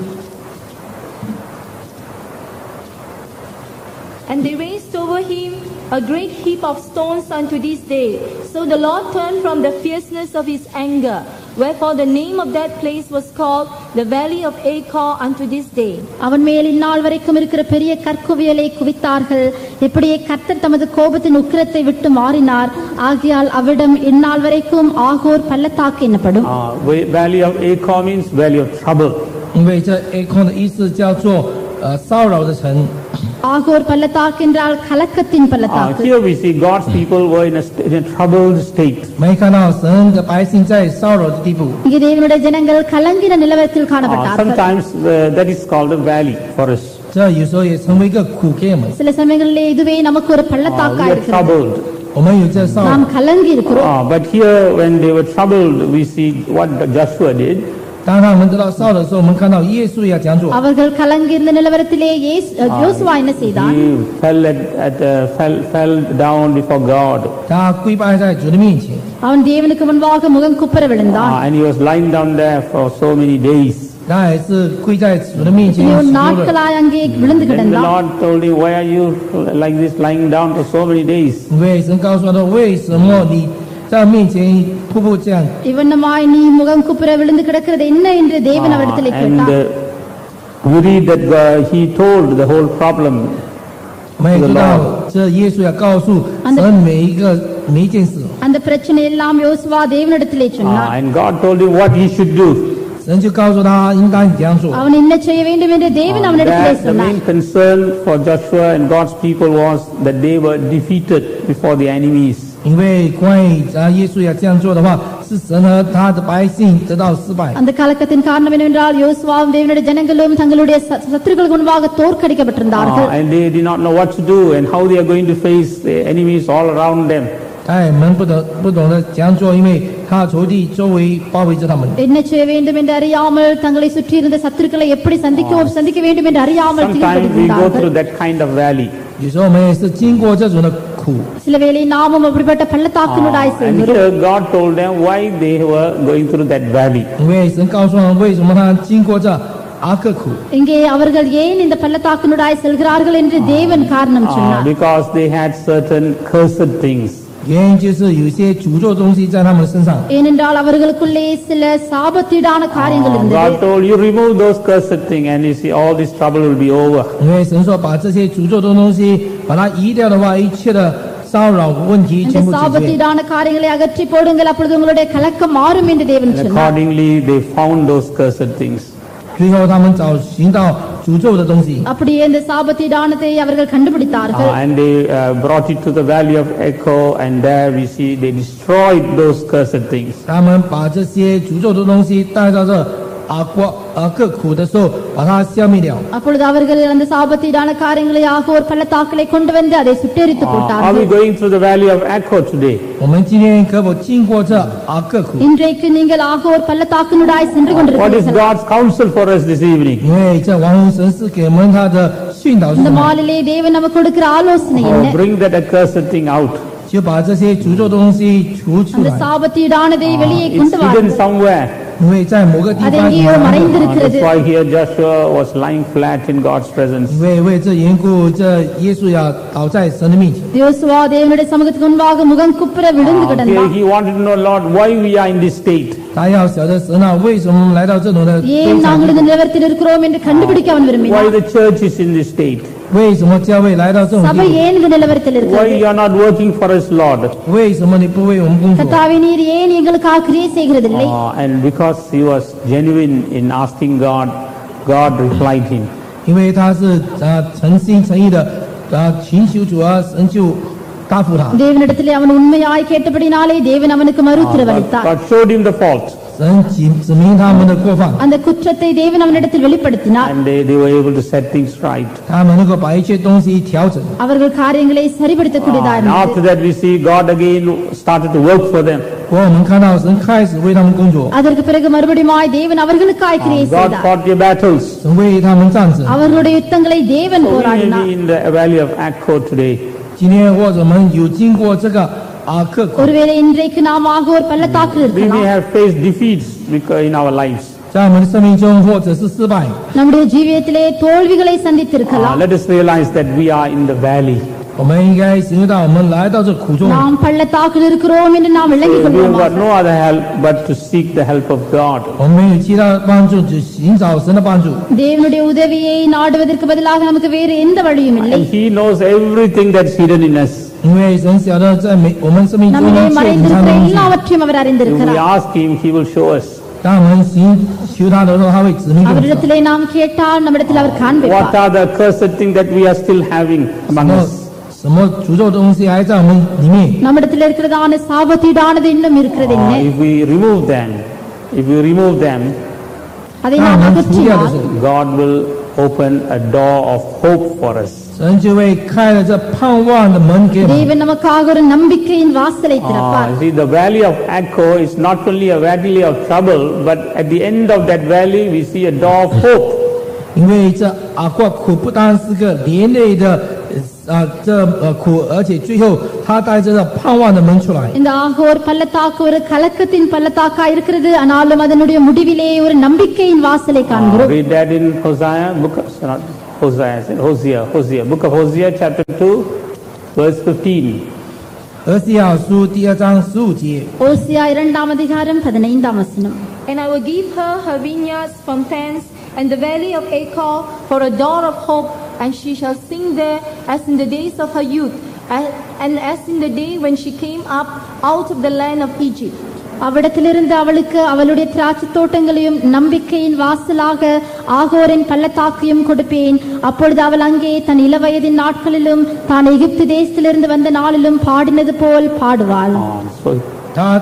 And they raised over him a great heap of stones unto this day. So the Lord turned from the fierceness of his anger. Wherefore the name of that place was called the Valley of Achor unto this day. அவன் மேல் இந்நாள் வரைக்கும் இருக்கிற பெரிய கற்குவியலை குவித்தார்கள். இப்படியே கர்த்தர் தமது கோபத்தின் உக்கிரத்தை விட்டு மாறினார். ஆகையால் அவ்விடம் இந்நாள் வரைக்கும் ஆகோர் பள்ளத்தாக்கு என்னப்படும். Uh, va- valley of Achor means valley of trouble. 因为这 A 科的意思叫做呃骚扰的城。 ஆகோர் பள்ளத்தாக்கு என்றால் கலக்கத்தின் Uh, பள்ளத்தாக்கு. here we see God's people were in a, st- in a troubled state. 我们看到神的百姓在骚扰的地步。 இங்கே தேவனுடைய ஜனங்கள் கலங்கின நிலவரத்தில் Uh, காணப்பட்டார்கள். sometimes uh, that is called a valley for us. 这有时候也成为一个苦给我们。 சில சமயங்களிலே இதுவே நமக்கு ஒரு Uh, பள்ளத்தாக்கா we are இருக்கிறது. troubled. 我们有这骚 நாம் 扰， கலங்கி இருக்கிறோம். Uh, but here when they were troubled, we see what Joshua did. 当他们得到骚扰的时候，我们看到耶稣也这样做。 அவர்கள் கலங்கி இருந்த நிலவரத்திலே இயேசு- யோசுவா என்ன செய்தான்? He fell, at, at, uh, fell, fell down before God. 他跪拜在主的面前， அவன் தேவனுக்கு முன்பாக முகம் குப்புற விழுந்தான். Uh, and he was lying down there for so many days. 他也是跪在主的面前 எத்தனையோ 许多的。 நாட்களாய் அங்கே விழுந்து Then the கிடந்தான். Lord told him, why are you like this lying down for so many days? 因为神告诉他说：“为什么你在面前瀑布这样 இவண்ணமாய் நீ முகம் குப்புற விழுந்து கிடக்கிறது என்ன என்று தேவன் அவரிடத்தில் Uh, and கேட்டார். uh, we read that uh, he told the whole problem.？” 我们也知道，这耶稣要告诉神每一个每一件事。 அந்த பிரச்சனை எல்லாம் யோசுவா தேவனிடத்திலே Uh, சொன்னார். and God told him what he should do. 神就告诉他应该这样做。 அவன் என்ன செய்ய வேண்டும் என்று தேவன் Uh, அவனிடத்திலே that the சொன்னார். main concern for Joshua and God's people was that they were defeated before the enemies. 因为关于啊耶稣要这样做的话， 是神和他的百姓得到失败。 அந்த கலக்கத்தின் காரணம் என்னவென்றால் யோசுவாவும் தேவனுடைய ஜனங்களும் தங்களுடைய ச- சத்துருக்களுக்கு முன்பாக தோற்கடிக்கப்பட்டிருந்தார்கள். Uh, and they did not know what to do and how they are going to face the enemies all around them. 他们不懂不懂得怎样做，因为他仇敌周围包围着他们。 என்ன செய்ய வேண்டும் என்று அறியாமல் தங்களை சுற்றி இருந்த சத்துருக்களை எப்படி சந்திக்க சந்திக்க வேண்டும் என்று அறியாமல் Sometimes we go தீர்க்கப்படுகின்றார்கள். through that kind of valley. 有时候我们也是经过这种的苦， சில வேளை நாமும் அப்படிப்பட்ட பள்ளத்தாக்கினுடாய் And செல்கிறோம். here God told them why they were going through that valley. 因为神告诉我们为什么他经过这阿克苦， இங்கே அவர்கள் ஏன் இந்த பள்ளத்தாக்கினுடாய் செல்கிறார்கள் என்று தேவன் காரணம் Uh, சொன்னார். because they had certain cursed things. 原因就是有一些诅咒东西在他们身上。 ஏனென்றால் அவர்களுக்குள்ளே சில சாபத்தீடான காரியங்கள் Uh, இருந்தது. God told you remove those cursed things and you see all this trouble will be over. 因为神说把这些诅咒的东西把它移掉的话，一切的骚扰问题 அந்த 全部解决。 சாபத்தீடான காரியங்களை அகற்றி போடுங்கள், அப்பொழுது உங்களுடைய கலக்கம் மாறும் என்று தேவன் And சொன்னார். accordingly they found those cursed things. 最后他们找寻到诅咒的东西， அப்படியே இந்த சாபத்தீடானதை அவர்கள் Uh, கண்டுபிடித்தார்கள். and they uh, brought it to the valley of Echo, and there we see they destroyed those cursed things. 他们把这些诅咒的东西带到这阿瓜阿克苦的时候，把它消灭掉。 அப்பொழுது அவர்கள் அந்த சாபத்தீடான காரியங்களை ஆகோர் பள்ளத்தாக்களை கொண்டு வந்து அதை சுட்டெரித்து Uh, are we போட்டார்கள். going through the valley of Echo today? 我们今天可否经过这阿克苦？ இன்றைக்கு நீங்கள் ஆகோர் பள்ளத்தாக்கினுடாய் சென்று What is கொண்டிருக்கிறீர்கள். God's counsel for us this evening? 因为这王神是给我们他的训导是 இந்த 什么？ மாலிலே தேவன் நமக்கு கொடுக்கிற ஆலோசனை Uh, என்ன? bring that accursed thing out. 就把这些诅咒的东西除出 அந்த 来， சாபத்தீடானதை வெளியே It's கொண்டு hidden வாருங்கள். somewhere. 因为在某个地 அது 方 எங்கேயோ 隐藏着。 Uh, மறைந்திருக்கிறது. that's why here Joshua was lying flat in God's presence. 因为为这缘故，这耶稣要倒在神的面前。 யோசுவா தேவனுடைய சமூகத்துக்கு முன்பாக முகம் குப்புற விழுந்து Uh, here கிடந்தான். he wanted to know, Lord, why we are in this state. 他要晓得神啊，为什么我们来到这种的 ஏன் நாங்கள் இந்த நிலவரத்தில் இருக்கிறோம் என்று கண்டுபிடிக்க அவன் Why விரும்பினான். the church is in this state. 为什么教会来到这种地 சபை 步？ ஏன் இந்த நிலவரத்தில் Why இருக்கிறது? you are not working for us, Lord? 为什么你不为我们工作？ கர்த்தாவே நீர் ஏன் எங்களுக்காக கிரியை செய்கிறதில்லை? Uh, and because he was genuine in asking God, God replied him. 因为他是啊诚心诚意的啊寻求主啊，神就答复他。 தேவனிடத்திலே அவன் உண்மையாய் கேட்டபடினாலே தேவன் அவனுக்கு Uh, மறுஉத்தரவளித்தார். God showed him the fault, 神指指明他们的过犯， அந்த குற்றத்தை தேவன் அவனிடத்தில் வெளிப்படுத்தினார். and they, they were able to set things right. 他们能够把一切东西调整。 அவர்கள் காரியங்களை சரிப்படுத்தக்கூடியதா And இருந்தது. after that we see God again started to work for them. 不过我们看到神开始为他们工作， அதற்கு பிறகு மறுபடியுமாய் தேவன் அவர்களுக்காய் கிரியை Uh, God செய்தார். fought their battles. 神为他们战争。 அவர்களுடைய யுத்தங்களை தேவன் So we may போராடினார். be in the valley of Akko today. 今天或者我们有经过这个阿克苦， ஒருவேளை இன்றைக்கு நாம் ஆகோர் பள்ளத்தாக்கில் We may இருக்கலாம். have faced defeats because in our lives. 在我们的生命中或者是失败， நம்முடைய ஜீவியத்திலே தோல்விகளை Uh, சந்தித்திருக்கலாம். let us realize that we are in the valley. 我们应该知道我们来到这苦中， நாம் பள்ளத்தாக்கில் இருக்கிறோம் என்று நாம் விளங்கிக் We have கொள்வோம். got no other help but to seek the help of God. 我们没有其他的帮助，只寻找神的帮助。 தேவனுடைய உதவியை நாடுவதற்கு பதிலாக நமக்கு வேறு எந்த வழியும் இல்லை. And He knows everything that's hidden in us. 因为神晓得在每我们生命中 நம்மிலே 一切隐藏 மறைந்திருக்கிற 的东西。 எல்லாவற்றையும் அவர் If we அறிந்திருக்கிறார். ask Him, He will show us. 当我们寻求他的时候，他会指明给我们。 அவரிடத்திலே நாம் கேட்டால் நம்மிடத்தில் அவர் What காண்பிப்பார். are the cursed things that we are still having 什 among 么 us? 什么诅咒的东西还在我们里面？ நம்மிடத்தில் இருக்கிறதான சாபத்தீடானது இன்னும் இருக்கிறது Uh, என்ன? if we remove them, if we remove them, அதை 当我 நாம் 们除掉的 அகற்றினால் 时候， God will open a door of hope for us. 神就会开了这盼望的门给我们。 தேவன் நமக்காக ஒரு நம்பிக்கையின் வாசலை Uh, திறப்பார். see, the valley of Akko is not only a valley of trouble, but at the end of that valley, we see a door of hope. 因为这阿挂苦不单是个连累的呃啊这呃苦，而且最后他带着这盼望的门出来。 இந்த ஆகோர் பள்ளத்தாக்கு ஒரு கலக்கத்தின் பள்ளத்தாக்கா இருக்கிறது, ஆனாலும் அதனுடைய முடிவிலே ஒரு நம்பிக்கையின் வாசலை Uh, காண்கிறோம். read that in Hosea, book of, not Hosea, I said Hosea, Hosea, book of Hosea, chapter two, verse fifteen. 何西阿书第二章十五节， ஓசியா இரண்டாம் அதிகாரம் பதினைந்தாம் வசனம். And I will give her her vineyards, fountains, and the valley of Achor for a door of hope, and she shall sing there as in the days of her youth, and and as in the day when she came up out of the land of Egypt. அவ்விடத்திலிருந்து அவளுக்கு அவளுடைய திராட்சை தோட்டங்களையும் நம்பிக்கையின் வாசலாக ஆகோரின் பள்ளத்தாக்கையும் கொடுப்பேன். அப்பொழுது அவள் அங்கே தன் இளவயதின் நாட்களிலும் தான் எகிப்து தேசத்திலிருந்து வந்த நாளிலும் பாடினது போல் பாடுவாள். Um, so 他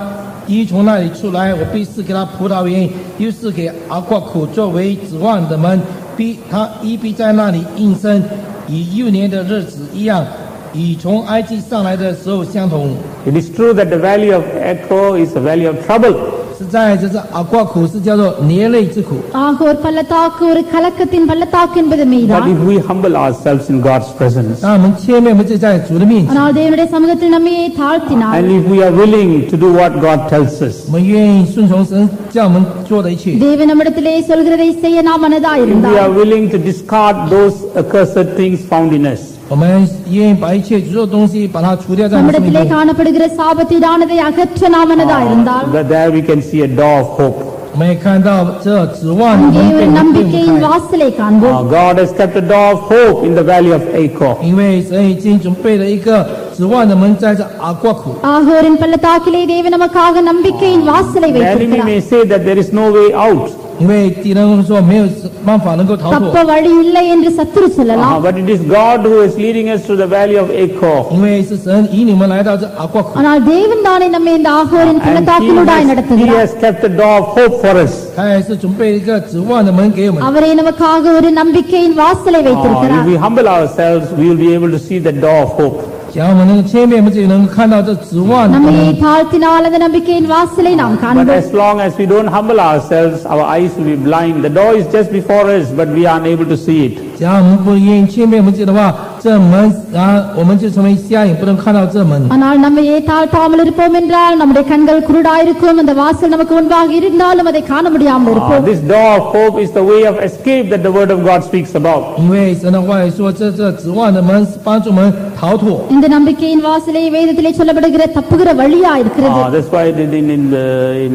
一从那里出来，我必赐给他葡萄园，又赐给阿瓜苦作为指望的门，必他一必在那里应生，与幼年的日子一样，与从埃及上来的时候相同。 It is true that the valley of Echo is a valley of trouble. 实在这是阿瓜苦是叫做连累之苦。 ஆக ஒரு பள்ளத்தாக்கு ஒரு கலக்கத்தின் பள்ளத்தாக்கு என்பது But மெய்தான். if we humble ourselves in God's presence, 当我们谦卑，我们就在主的面前， ஆனால் தேவனுடைய சமூகத்தில் நம்மையே தாழ்த்தினார். and if we are willing to do what God tells us, 我们愿意顺从神叫我们做的一切。 தேவன் நம்மிடத்திலே சொல்கிறதை செய்ய நாம் if we மனதாயிருந்தார். are willing to discard those accursed things found in us, 我们愿意把一切所有东西把它除掉在我们生命 நம்மிடத்திலே 中。 காணப்படுகிற சாபத்தீடானதை அகற்ற நாம் மனதாயிருந்தால் that there we can see a door of hope. 我们也看到这指望的 அங்கே 门 ஒரு 被我们 நம்பிக்கையின் 开， வாசலை காண்போம். Uh, God has kept a door of hope in the valley of Achor. 因为神已经准备了一个指望的门在这阿瓜苦。 ஆகோரின் பள்ளத்தாக்கிலே தேவன் நமக்காக நம்பிக்கையின் வாசலை The enemy வைத்திருக்கிறார். may say that there is no way out, 因为敌人会说没有办法能够逃 தப்ப 脱， வழி இல்லை என்று சத்துரு uh, சொல்லலாம். but it is God who is leading us to the valley of Achor. 因为是神引你们来到这阿瓜苦， ஆனால் தேவன் தானே நம்மை இந்த ஆகோரின் And he பள்ளத்தாக்கிலூடாய் has, he நடத்துகிறார். has kept a door of hope for us. 他也是准备一个指望的门给我们。 அவரே நமக்காக ஒரு நம்பிக்கையின் வாசலை Uh, வைத்திருக்கிறார். if we humble ourselves, we will be able to see the door of hope. 只要我们能够谦卑，我们就能够看到这指望的 நம்மையே 门。 தாழ்த்தினால் அந்த நம்பிக்கையின் வாசலை நாம் But காண்போம். as long as we don't humble ourselves, our eyes will be blind. The door is just before us, but we are unable to see it. 只要我们不愿意谦卑，我们记得话，这门啊，我们就成为瞎眼，不能看到这门。 ஆனால் நம்மையே தாழ்த்தாமல் இருப்போம் என்றால் நம்முடைய கண்கள் குருடாயிருக்கும். அந்த வாசல் நமக்கு முன்பாக இருந்தாலும் அதை காண முடியாமல் Uh, இருப்போம். this door of hope is the way of escape that the word of God speaks about. 因为神的话语说，这这指望的门是帮助我们逃脱。 இந்த நம்பிக்கையின் வாசலை வேதத்திலே சொல்லப்படுகிற தப்புகிற வழியா இருக்கிறது. Uh, that's why it is in in, the, in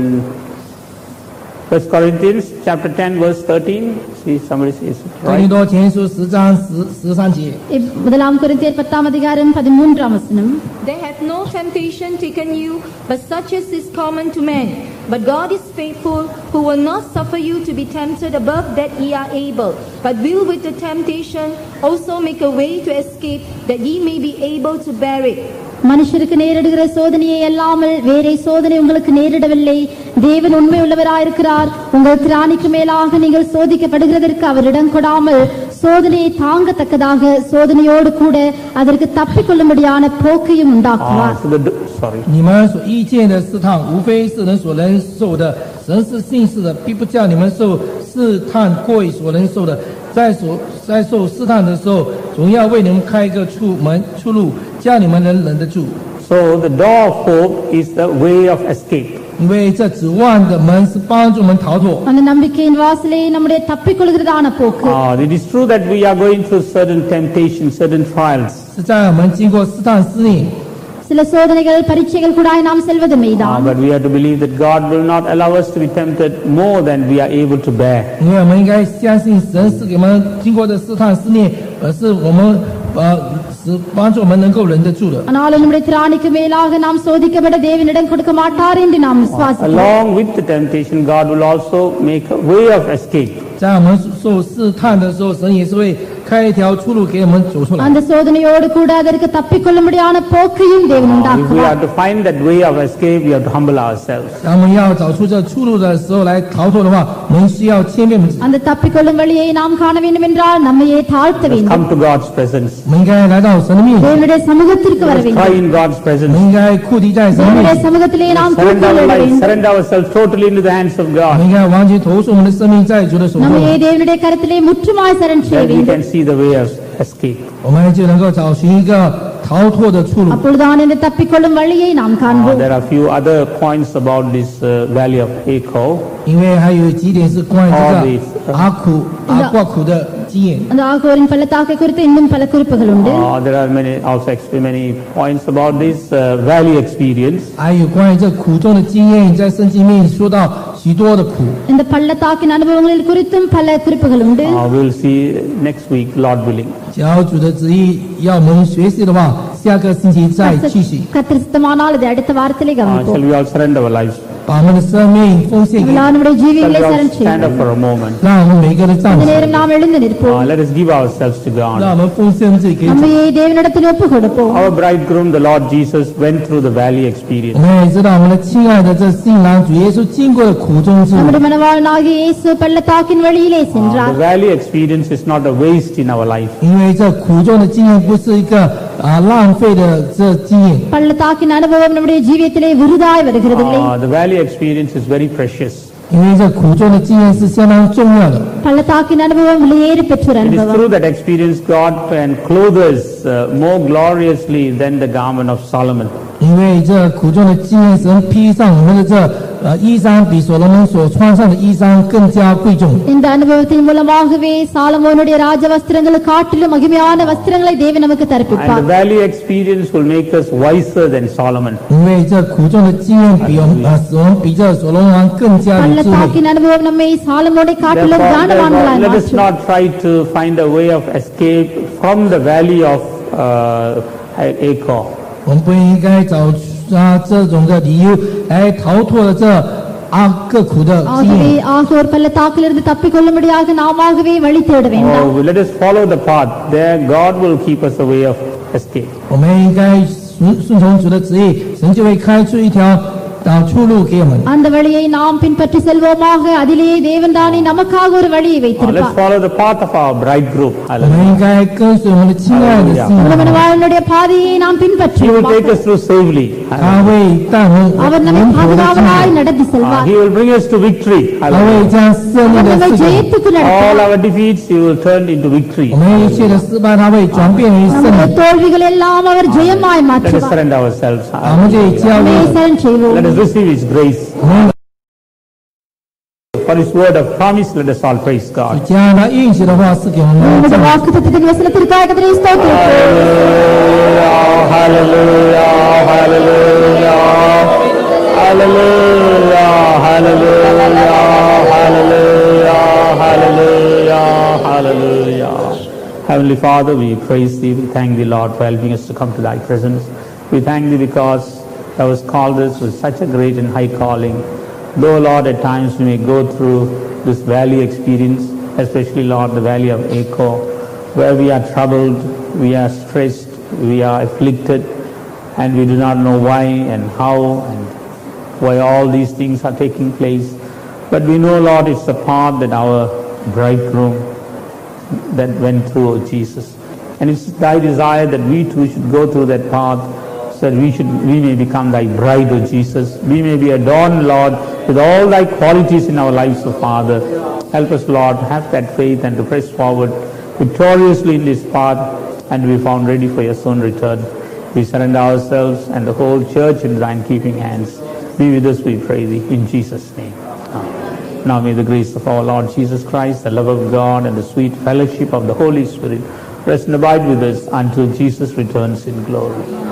First Corinthians chapter ten verse thirteen. See, somebody says it 哥林 right. 多前书十章十十三节， இப்- முதலாம் கொரிந்தியர் பத்தாம் அதிகாரம் பதிமூன்றாம் வசனம். There hath no temptation taken you, but such as is common to men. But God is faithful, who will not suffer you to be tempted above that ye are able, but will with the temptation also make a way to escape, that ye may be able to bear it. மனுஷருக்கு நேரிடுகிற சோதனையை அல்லாமல் வேறே சோதனை உங்களுக்கு நேரிடவில்லை. தேவன் உண்மை உள்ளவராயிருக்கிறார். உங்கள் திராணிக்கு மேலாக நீங்கள் சோதிக்கப்படுகிறதற்கு அவர் இடம் கொடாமல் சோதனையை தாங்கத்தக்கதாக சோதனையோடு கூட அதற்கு தப்பிக்கொள்ளும்படியான போக்கையும் உண்டாக்குவார். Uh, so the, do- sorry. 你们所遇见的试探，无非是人所能受的。神是信实的，必不叫你们受试探过于所能受的。在所在受试探的时候，总要为你们开一个出门出路，叫你们能忍得住。 So the door of hope is the way of escape. 因为这指望的门是帮助我们逃脱。 அந்த நம்பிக்கையின் வாசலே நம்முடைய தப்பிக்கொள்கிறதான போக்கு. Uh, it is true that we are going through certain temptations, certain trials. 是在我们经过试探试炼， சில சோதனைகள் பரீட்சைகள் கூட நாம் செல்வது Uh, மெய்தான். but we have to believe that God will not allow us to be tempted more than we are able to bear. 因为我们应该相信神是给我们经过的试探试炼，而是我们呃是帮助我们能够忍得住的。 ஆனாலும் நம்முடைய திராணிக்கு மேலாக நாம் சோதிக்கப்பட தேவனிடம் கொடுக்க மாட்டார் என்று நாம் விசுவாசிக்கிறோம். Along with the temptation, God will also make a way of escape. 在我们受试探的时候，神也是会开一条出路给我们走出来。 அந்த சோதனையோடு கூட அதற்கு தப்பிக்கொள்ளும்படியான போக்கையும் தேவன் Uh, if we உண்டாக்குவார். have to find that way of escape, we have to humble ourselves. 当我们要找出这出路的时候来逃脱的话，我们需要谦卑我们自己， அந்த தப்பிக்கொள்ளும் வழியை நாம் காண வேண்டும் என்றால் நம்மையே தாழ்த்த வேண்டும். Come to God's presence. 我们应该来到神的面前， தேவனுடைய சமூகத்திற்கு வர Cry வேண்டும். in God's 我 presence. 们应该哭敌在神的面 தேவனுடைய 前， சமூகத்திலே நாம் Surrender our கூக்குரலிட lives, வேண்டும். surrender ourselves totally into the hands of 我们 God. 应该完全投诉我们的生命在主的手中， நம்மையே தேவனுடைய கரத்திலே முற்றுமாய் சரண் செய்ய Then we வேண்டும். can see the way of escape. 我们就能够找寻一个逃脱的出路。 அப்பொழுதுதான் இந்த தப்பிக்கொள்ளும் வழியை நாம் Uh, காண்போம். there are a few other points about this uh, valley of Achor. 因为还有几点是关于 All 这 these, 个 uh, 阿苦阿挂苦的经验。 அந்த ஆகோரின் பள்ளத்தாக்கை குறித்து இன்னும் பல குறிப்புகள் உண்டு. Uh, there are many also ex- many points about this uh, valley experience. 还有关于这苦中的经验，在圣经里面说到许多的苦。 இந்த பள்ளத்தாக்கின் அனுபவங்களில் குறித்தும் பல குறிப்புகள் உண்டு. Uh, we'll see next week, Lord willing. 假如主的旨意要我们学习的话，下个星期再继续。 கர்த்தர் சித்தமானால் அதை அடுத்த வாரத்திலே Uh, shall கவனிப்போம். we all surrender our lives? 把我们的生命奉献给 இவளா 你。 நம்முடைய Shall ஜீவியங்களை we all Charan stand செய்வோம். up for a moment? 让我们每个人站 இந்த 起来， நேரம் நாம் எழுந்து நிற்போம். Uh, let us give ourselves to 让 God. 我们奉献自己给主。 நம்மையே தேவனிடத்தில் ஒப்பு கொடுப்போம். Our bridegroom, the Lord Jesus, went through the valley 我 experience. 们也知道，我们的亲爱的这新郎主耶稣经过了苦中之路， நம்முடைய மணவாளனாகிய இயேசு பள்ளத்தாக்கின் வழியிலே Uh, சென்றார். the valley experience is not a waste in our life. 因为这苦中的经验不是一个啊浪费的这经验。 பள்ளத்தாக்கின் அனுபவம் நம்முடைய ஜீவியத்திலே விருதாய் வருகிறதில்லை. Uh, the valley experience is very precious. 因为这苦中的经验是相当重要的。 பள்ளத்தாக்கின் அனுபவம் விலையேறி பெற்ற ஒரு It is அனுபவம். through that experience God can clothe us uh, more gloriously than the garment of Solomon. 因为这苦中的经验，神披上我们的这呃衣衫，比所罗门所穿上的衣衫更加贵重。 இந்த அனுபவத்தின் மூலமாகவே சாலமோனுடைய ராஜ வஸ்திரங்களை காட்டிலும் மகிமையான வஸ்திரங்களை தேவன் நமக்கு And the தரிப்பிப்பார். valley experience will make us wiser than Solomon. 因为这苦中的经验比我们呃使我们比这所罗门王更加有智慧。 பள்ளத்தாக்கின் அனுபவம் நம்மை சாலமோனை காட்டிலும் Therefore, ஞானவான்களாய் therefore, let us மாற்றும். not try to find a way of escape from the valley of uh, Achor. 我们不应该找啊这种的理由来逃脱了这啊各苦的经 ஆகவே 验。 ஆகோர் பள்ளத்தாக்கிலிருந்து தப்பிக்கொள்ளும்படியாக நாமாகவே வழி தேட வேண்டாம். Oh, let us follow the path. There, God will keep us a way of escape. 我们应该顺顺从主的旨意，神就会开出一条啊出路给我们。 அந்த வழியை நாம் பின்பற்றி செல்வோமாக. அதிலே தேவன் தானே நமக்காக ஒரு வழியை Now, let's வைத்திருப்பார். follow the path of our bridegroom. 我 Hallelujah. 们应该跟随我们的亲爱的新 நம்முடைய 郎， மணவாளனுடைய பாதையை நாம் He will பின்பற்றுவோம். take us through safely. 他会带我们 அவர் நம்மை 稳妥的进 பாதுகாவலாய் 入， நடத்தி Uh, செல்வார். he will bring us to victory. 他 Hallelujah. 会将胜利 அவர் 的 நம்மை 事情， ஜெயித்துக்கு All நடத்துவார். our defeats, He will turn into victory. 我们一切的失败，他会转变为胜 நம்முடைய 利。 தோல்விகள் எல்லாம் அவர் ஜெயமாய் Let us மாற்றுவார். surrender ourselves. 我们就交 நம்மை 给 சரண் செய்வோம். Let us receive His grace. 我们 For His word of promise, let us all praise God. 将他应许的话赐给我们的 நம்முடைய 赞美。 வாக்குத்தத்தத்தின் வசனத்திற்காக கர்த்தரை ஸ்தோத்திரிக்கிறோம். Hallelujah, hallelujah, hallelujah, hallelujah, hallelujah, hallelujah, hallelujah. Heavenly Father, we praise Thee, we thank Thee, Lord, for helping us to come to Thy presence. We thank Thee because Thou hast called us with such a great and high calling. Though, Lord, at times we may go through this valley experience, especially, Lord, the valley of Achor, where we are troubled, we are stressed, we are afflicted, and we do not know why and how and why all these things are taking place. But we know, Lord, it's the path that our bridegroom that went through, O Jesus. And it's Thy desire that we too should go through that path, so that we should we may become Thy bride, O Jesus. We may be adorned, Lord, with all Thy qualities in our lives, O Father. Help us, Lord, have that faith and to press forward victoriously in this path and be found ready for Your soon return. We surrender ourselves and the whole church in Thine keeping hands. Be with us, we pray Thee, in Jesus' name. Amen. Now may the grace of our Lord Jesus Christ, the love of God, and the sweet fellowship of the Holy Spirit rest and abide with us until Jesus returns in glory.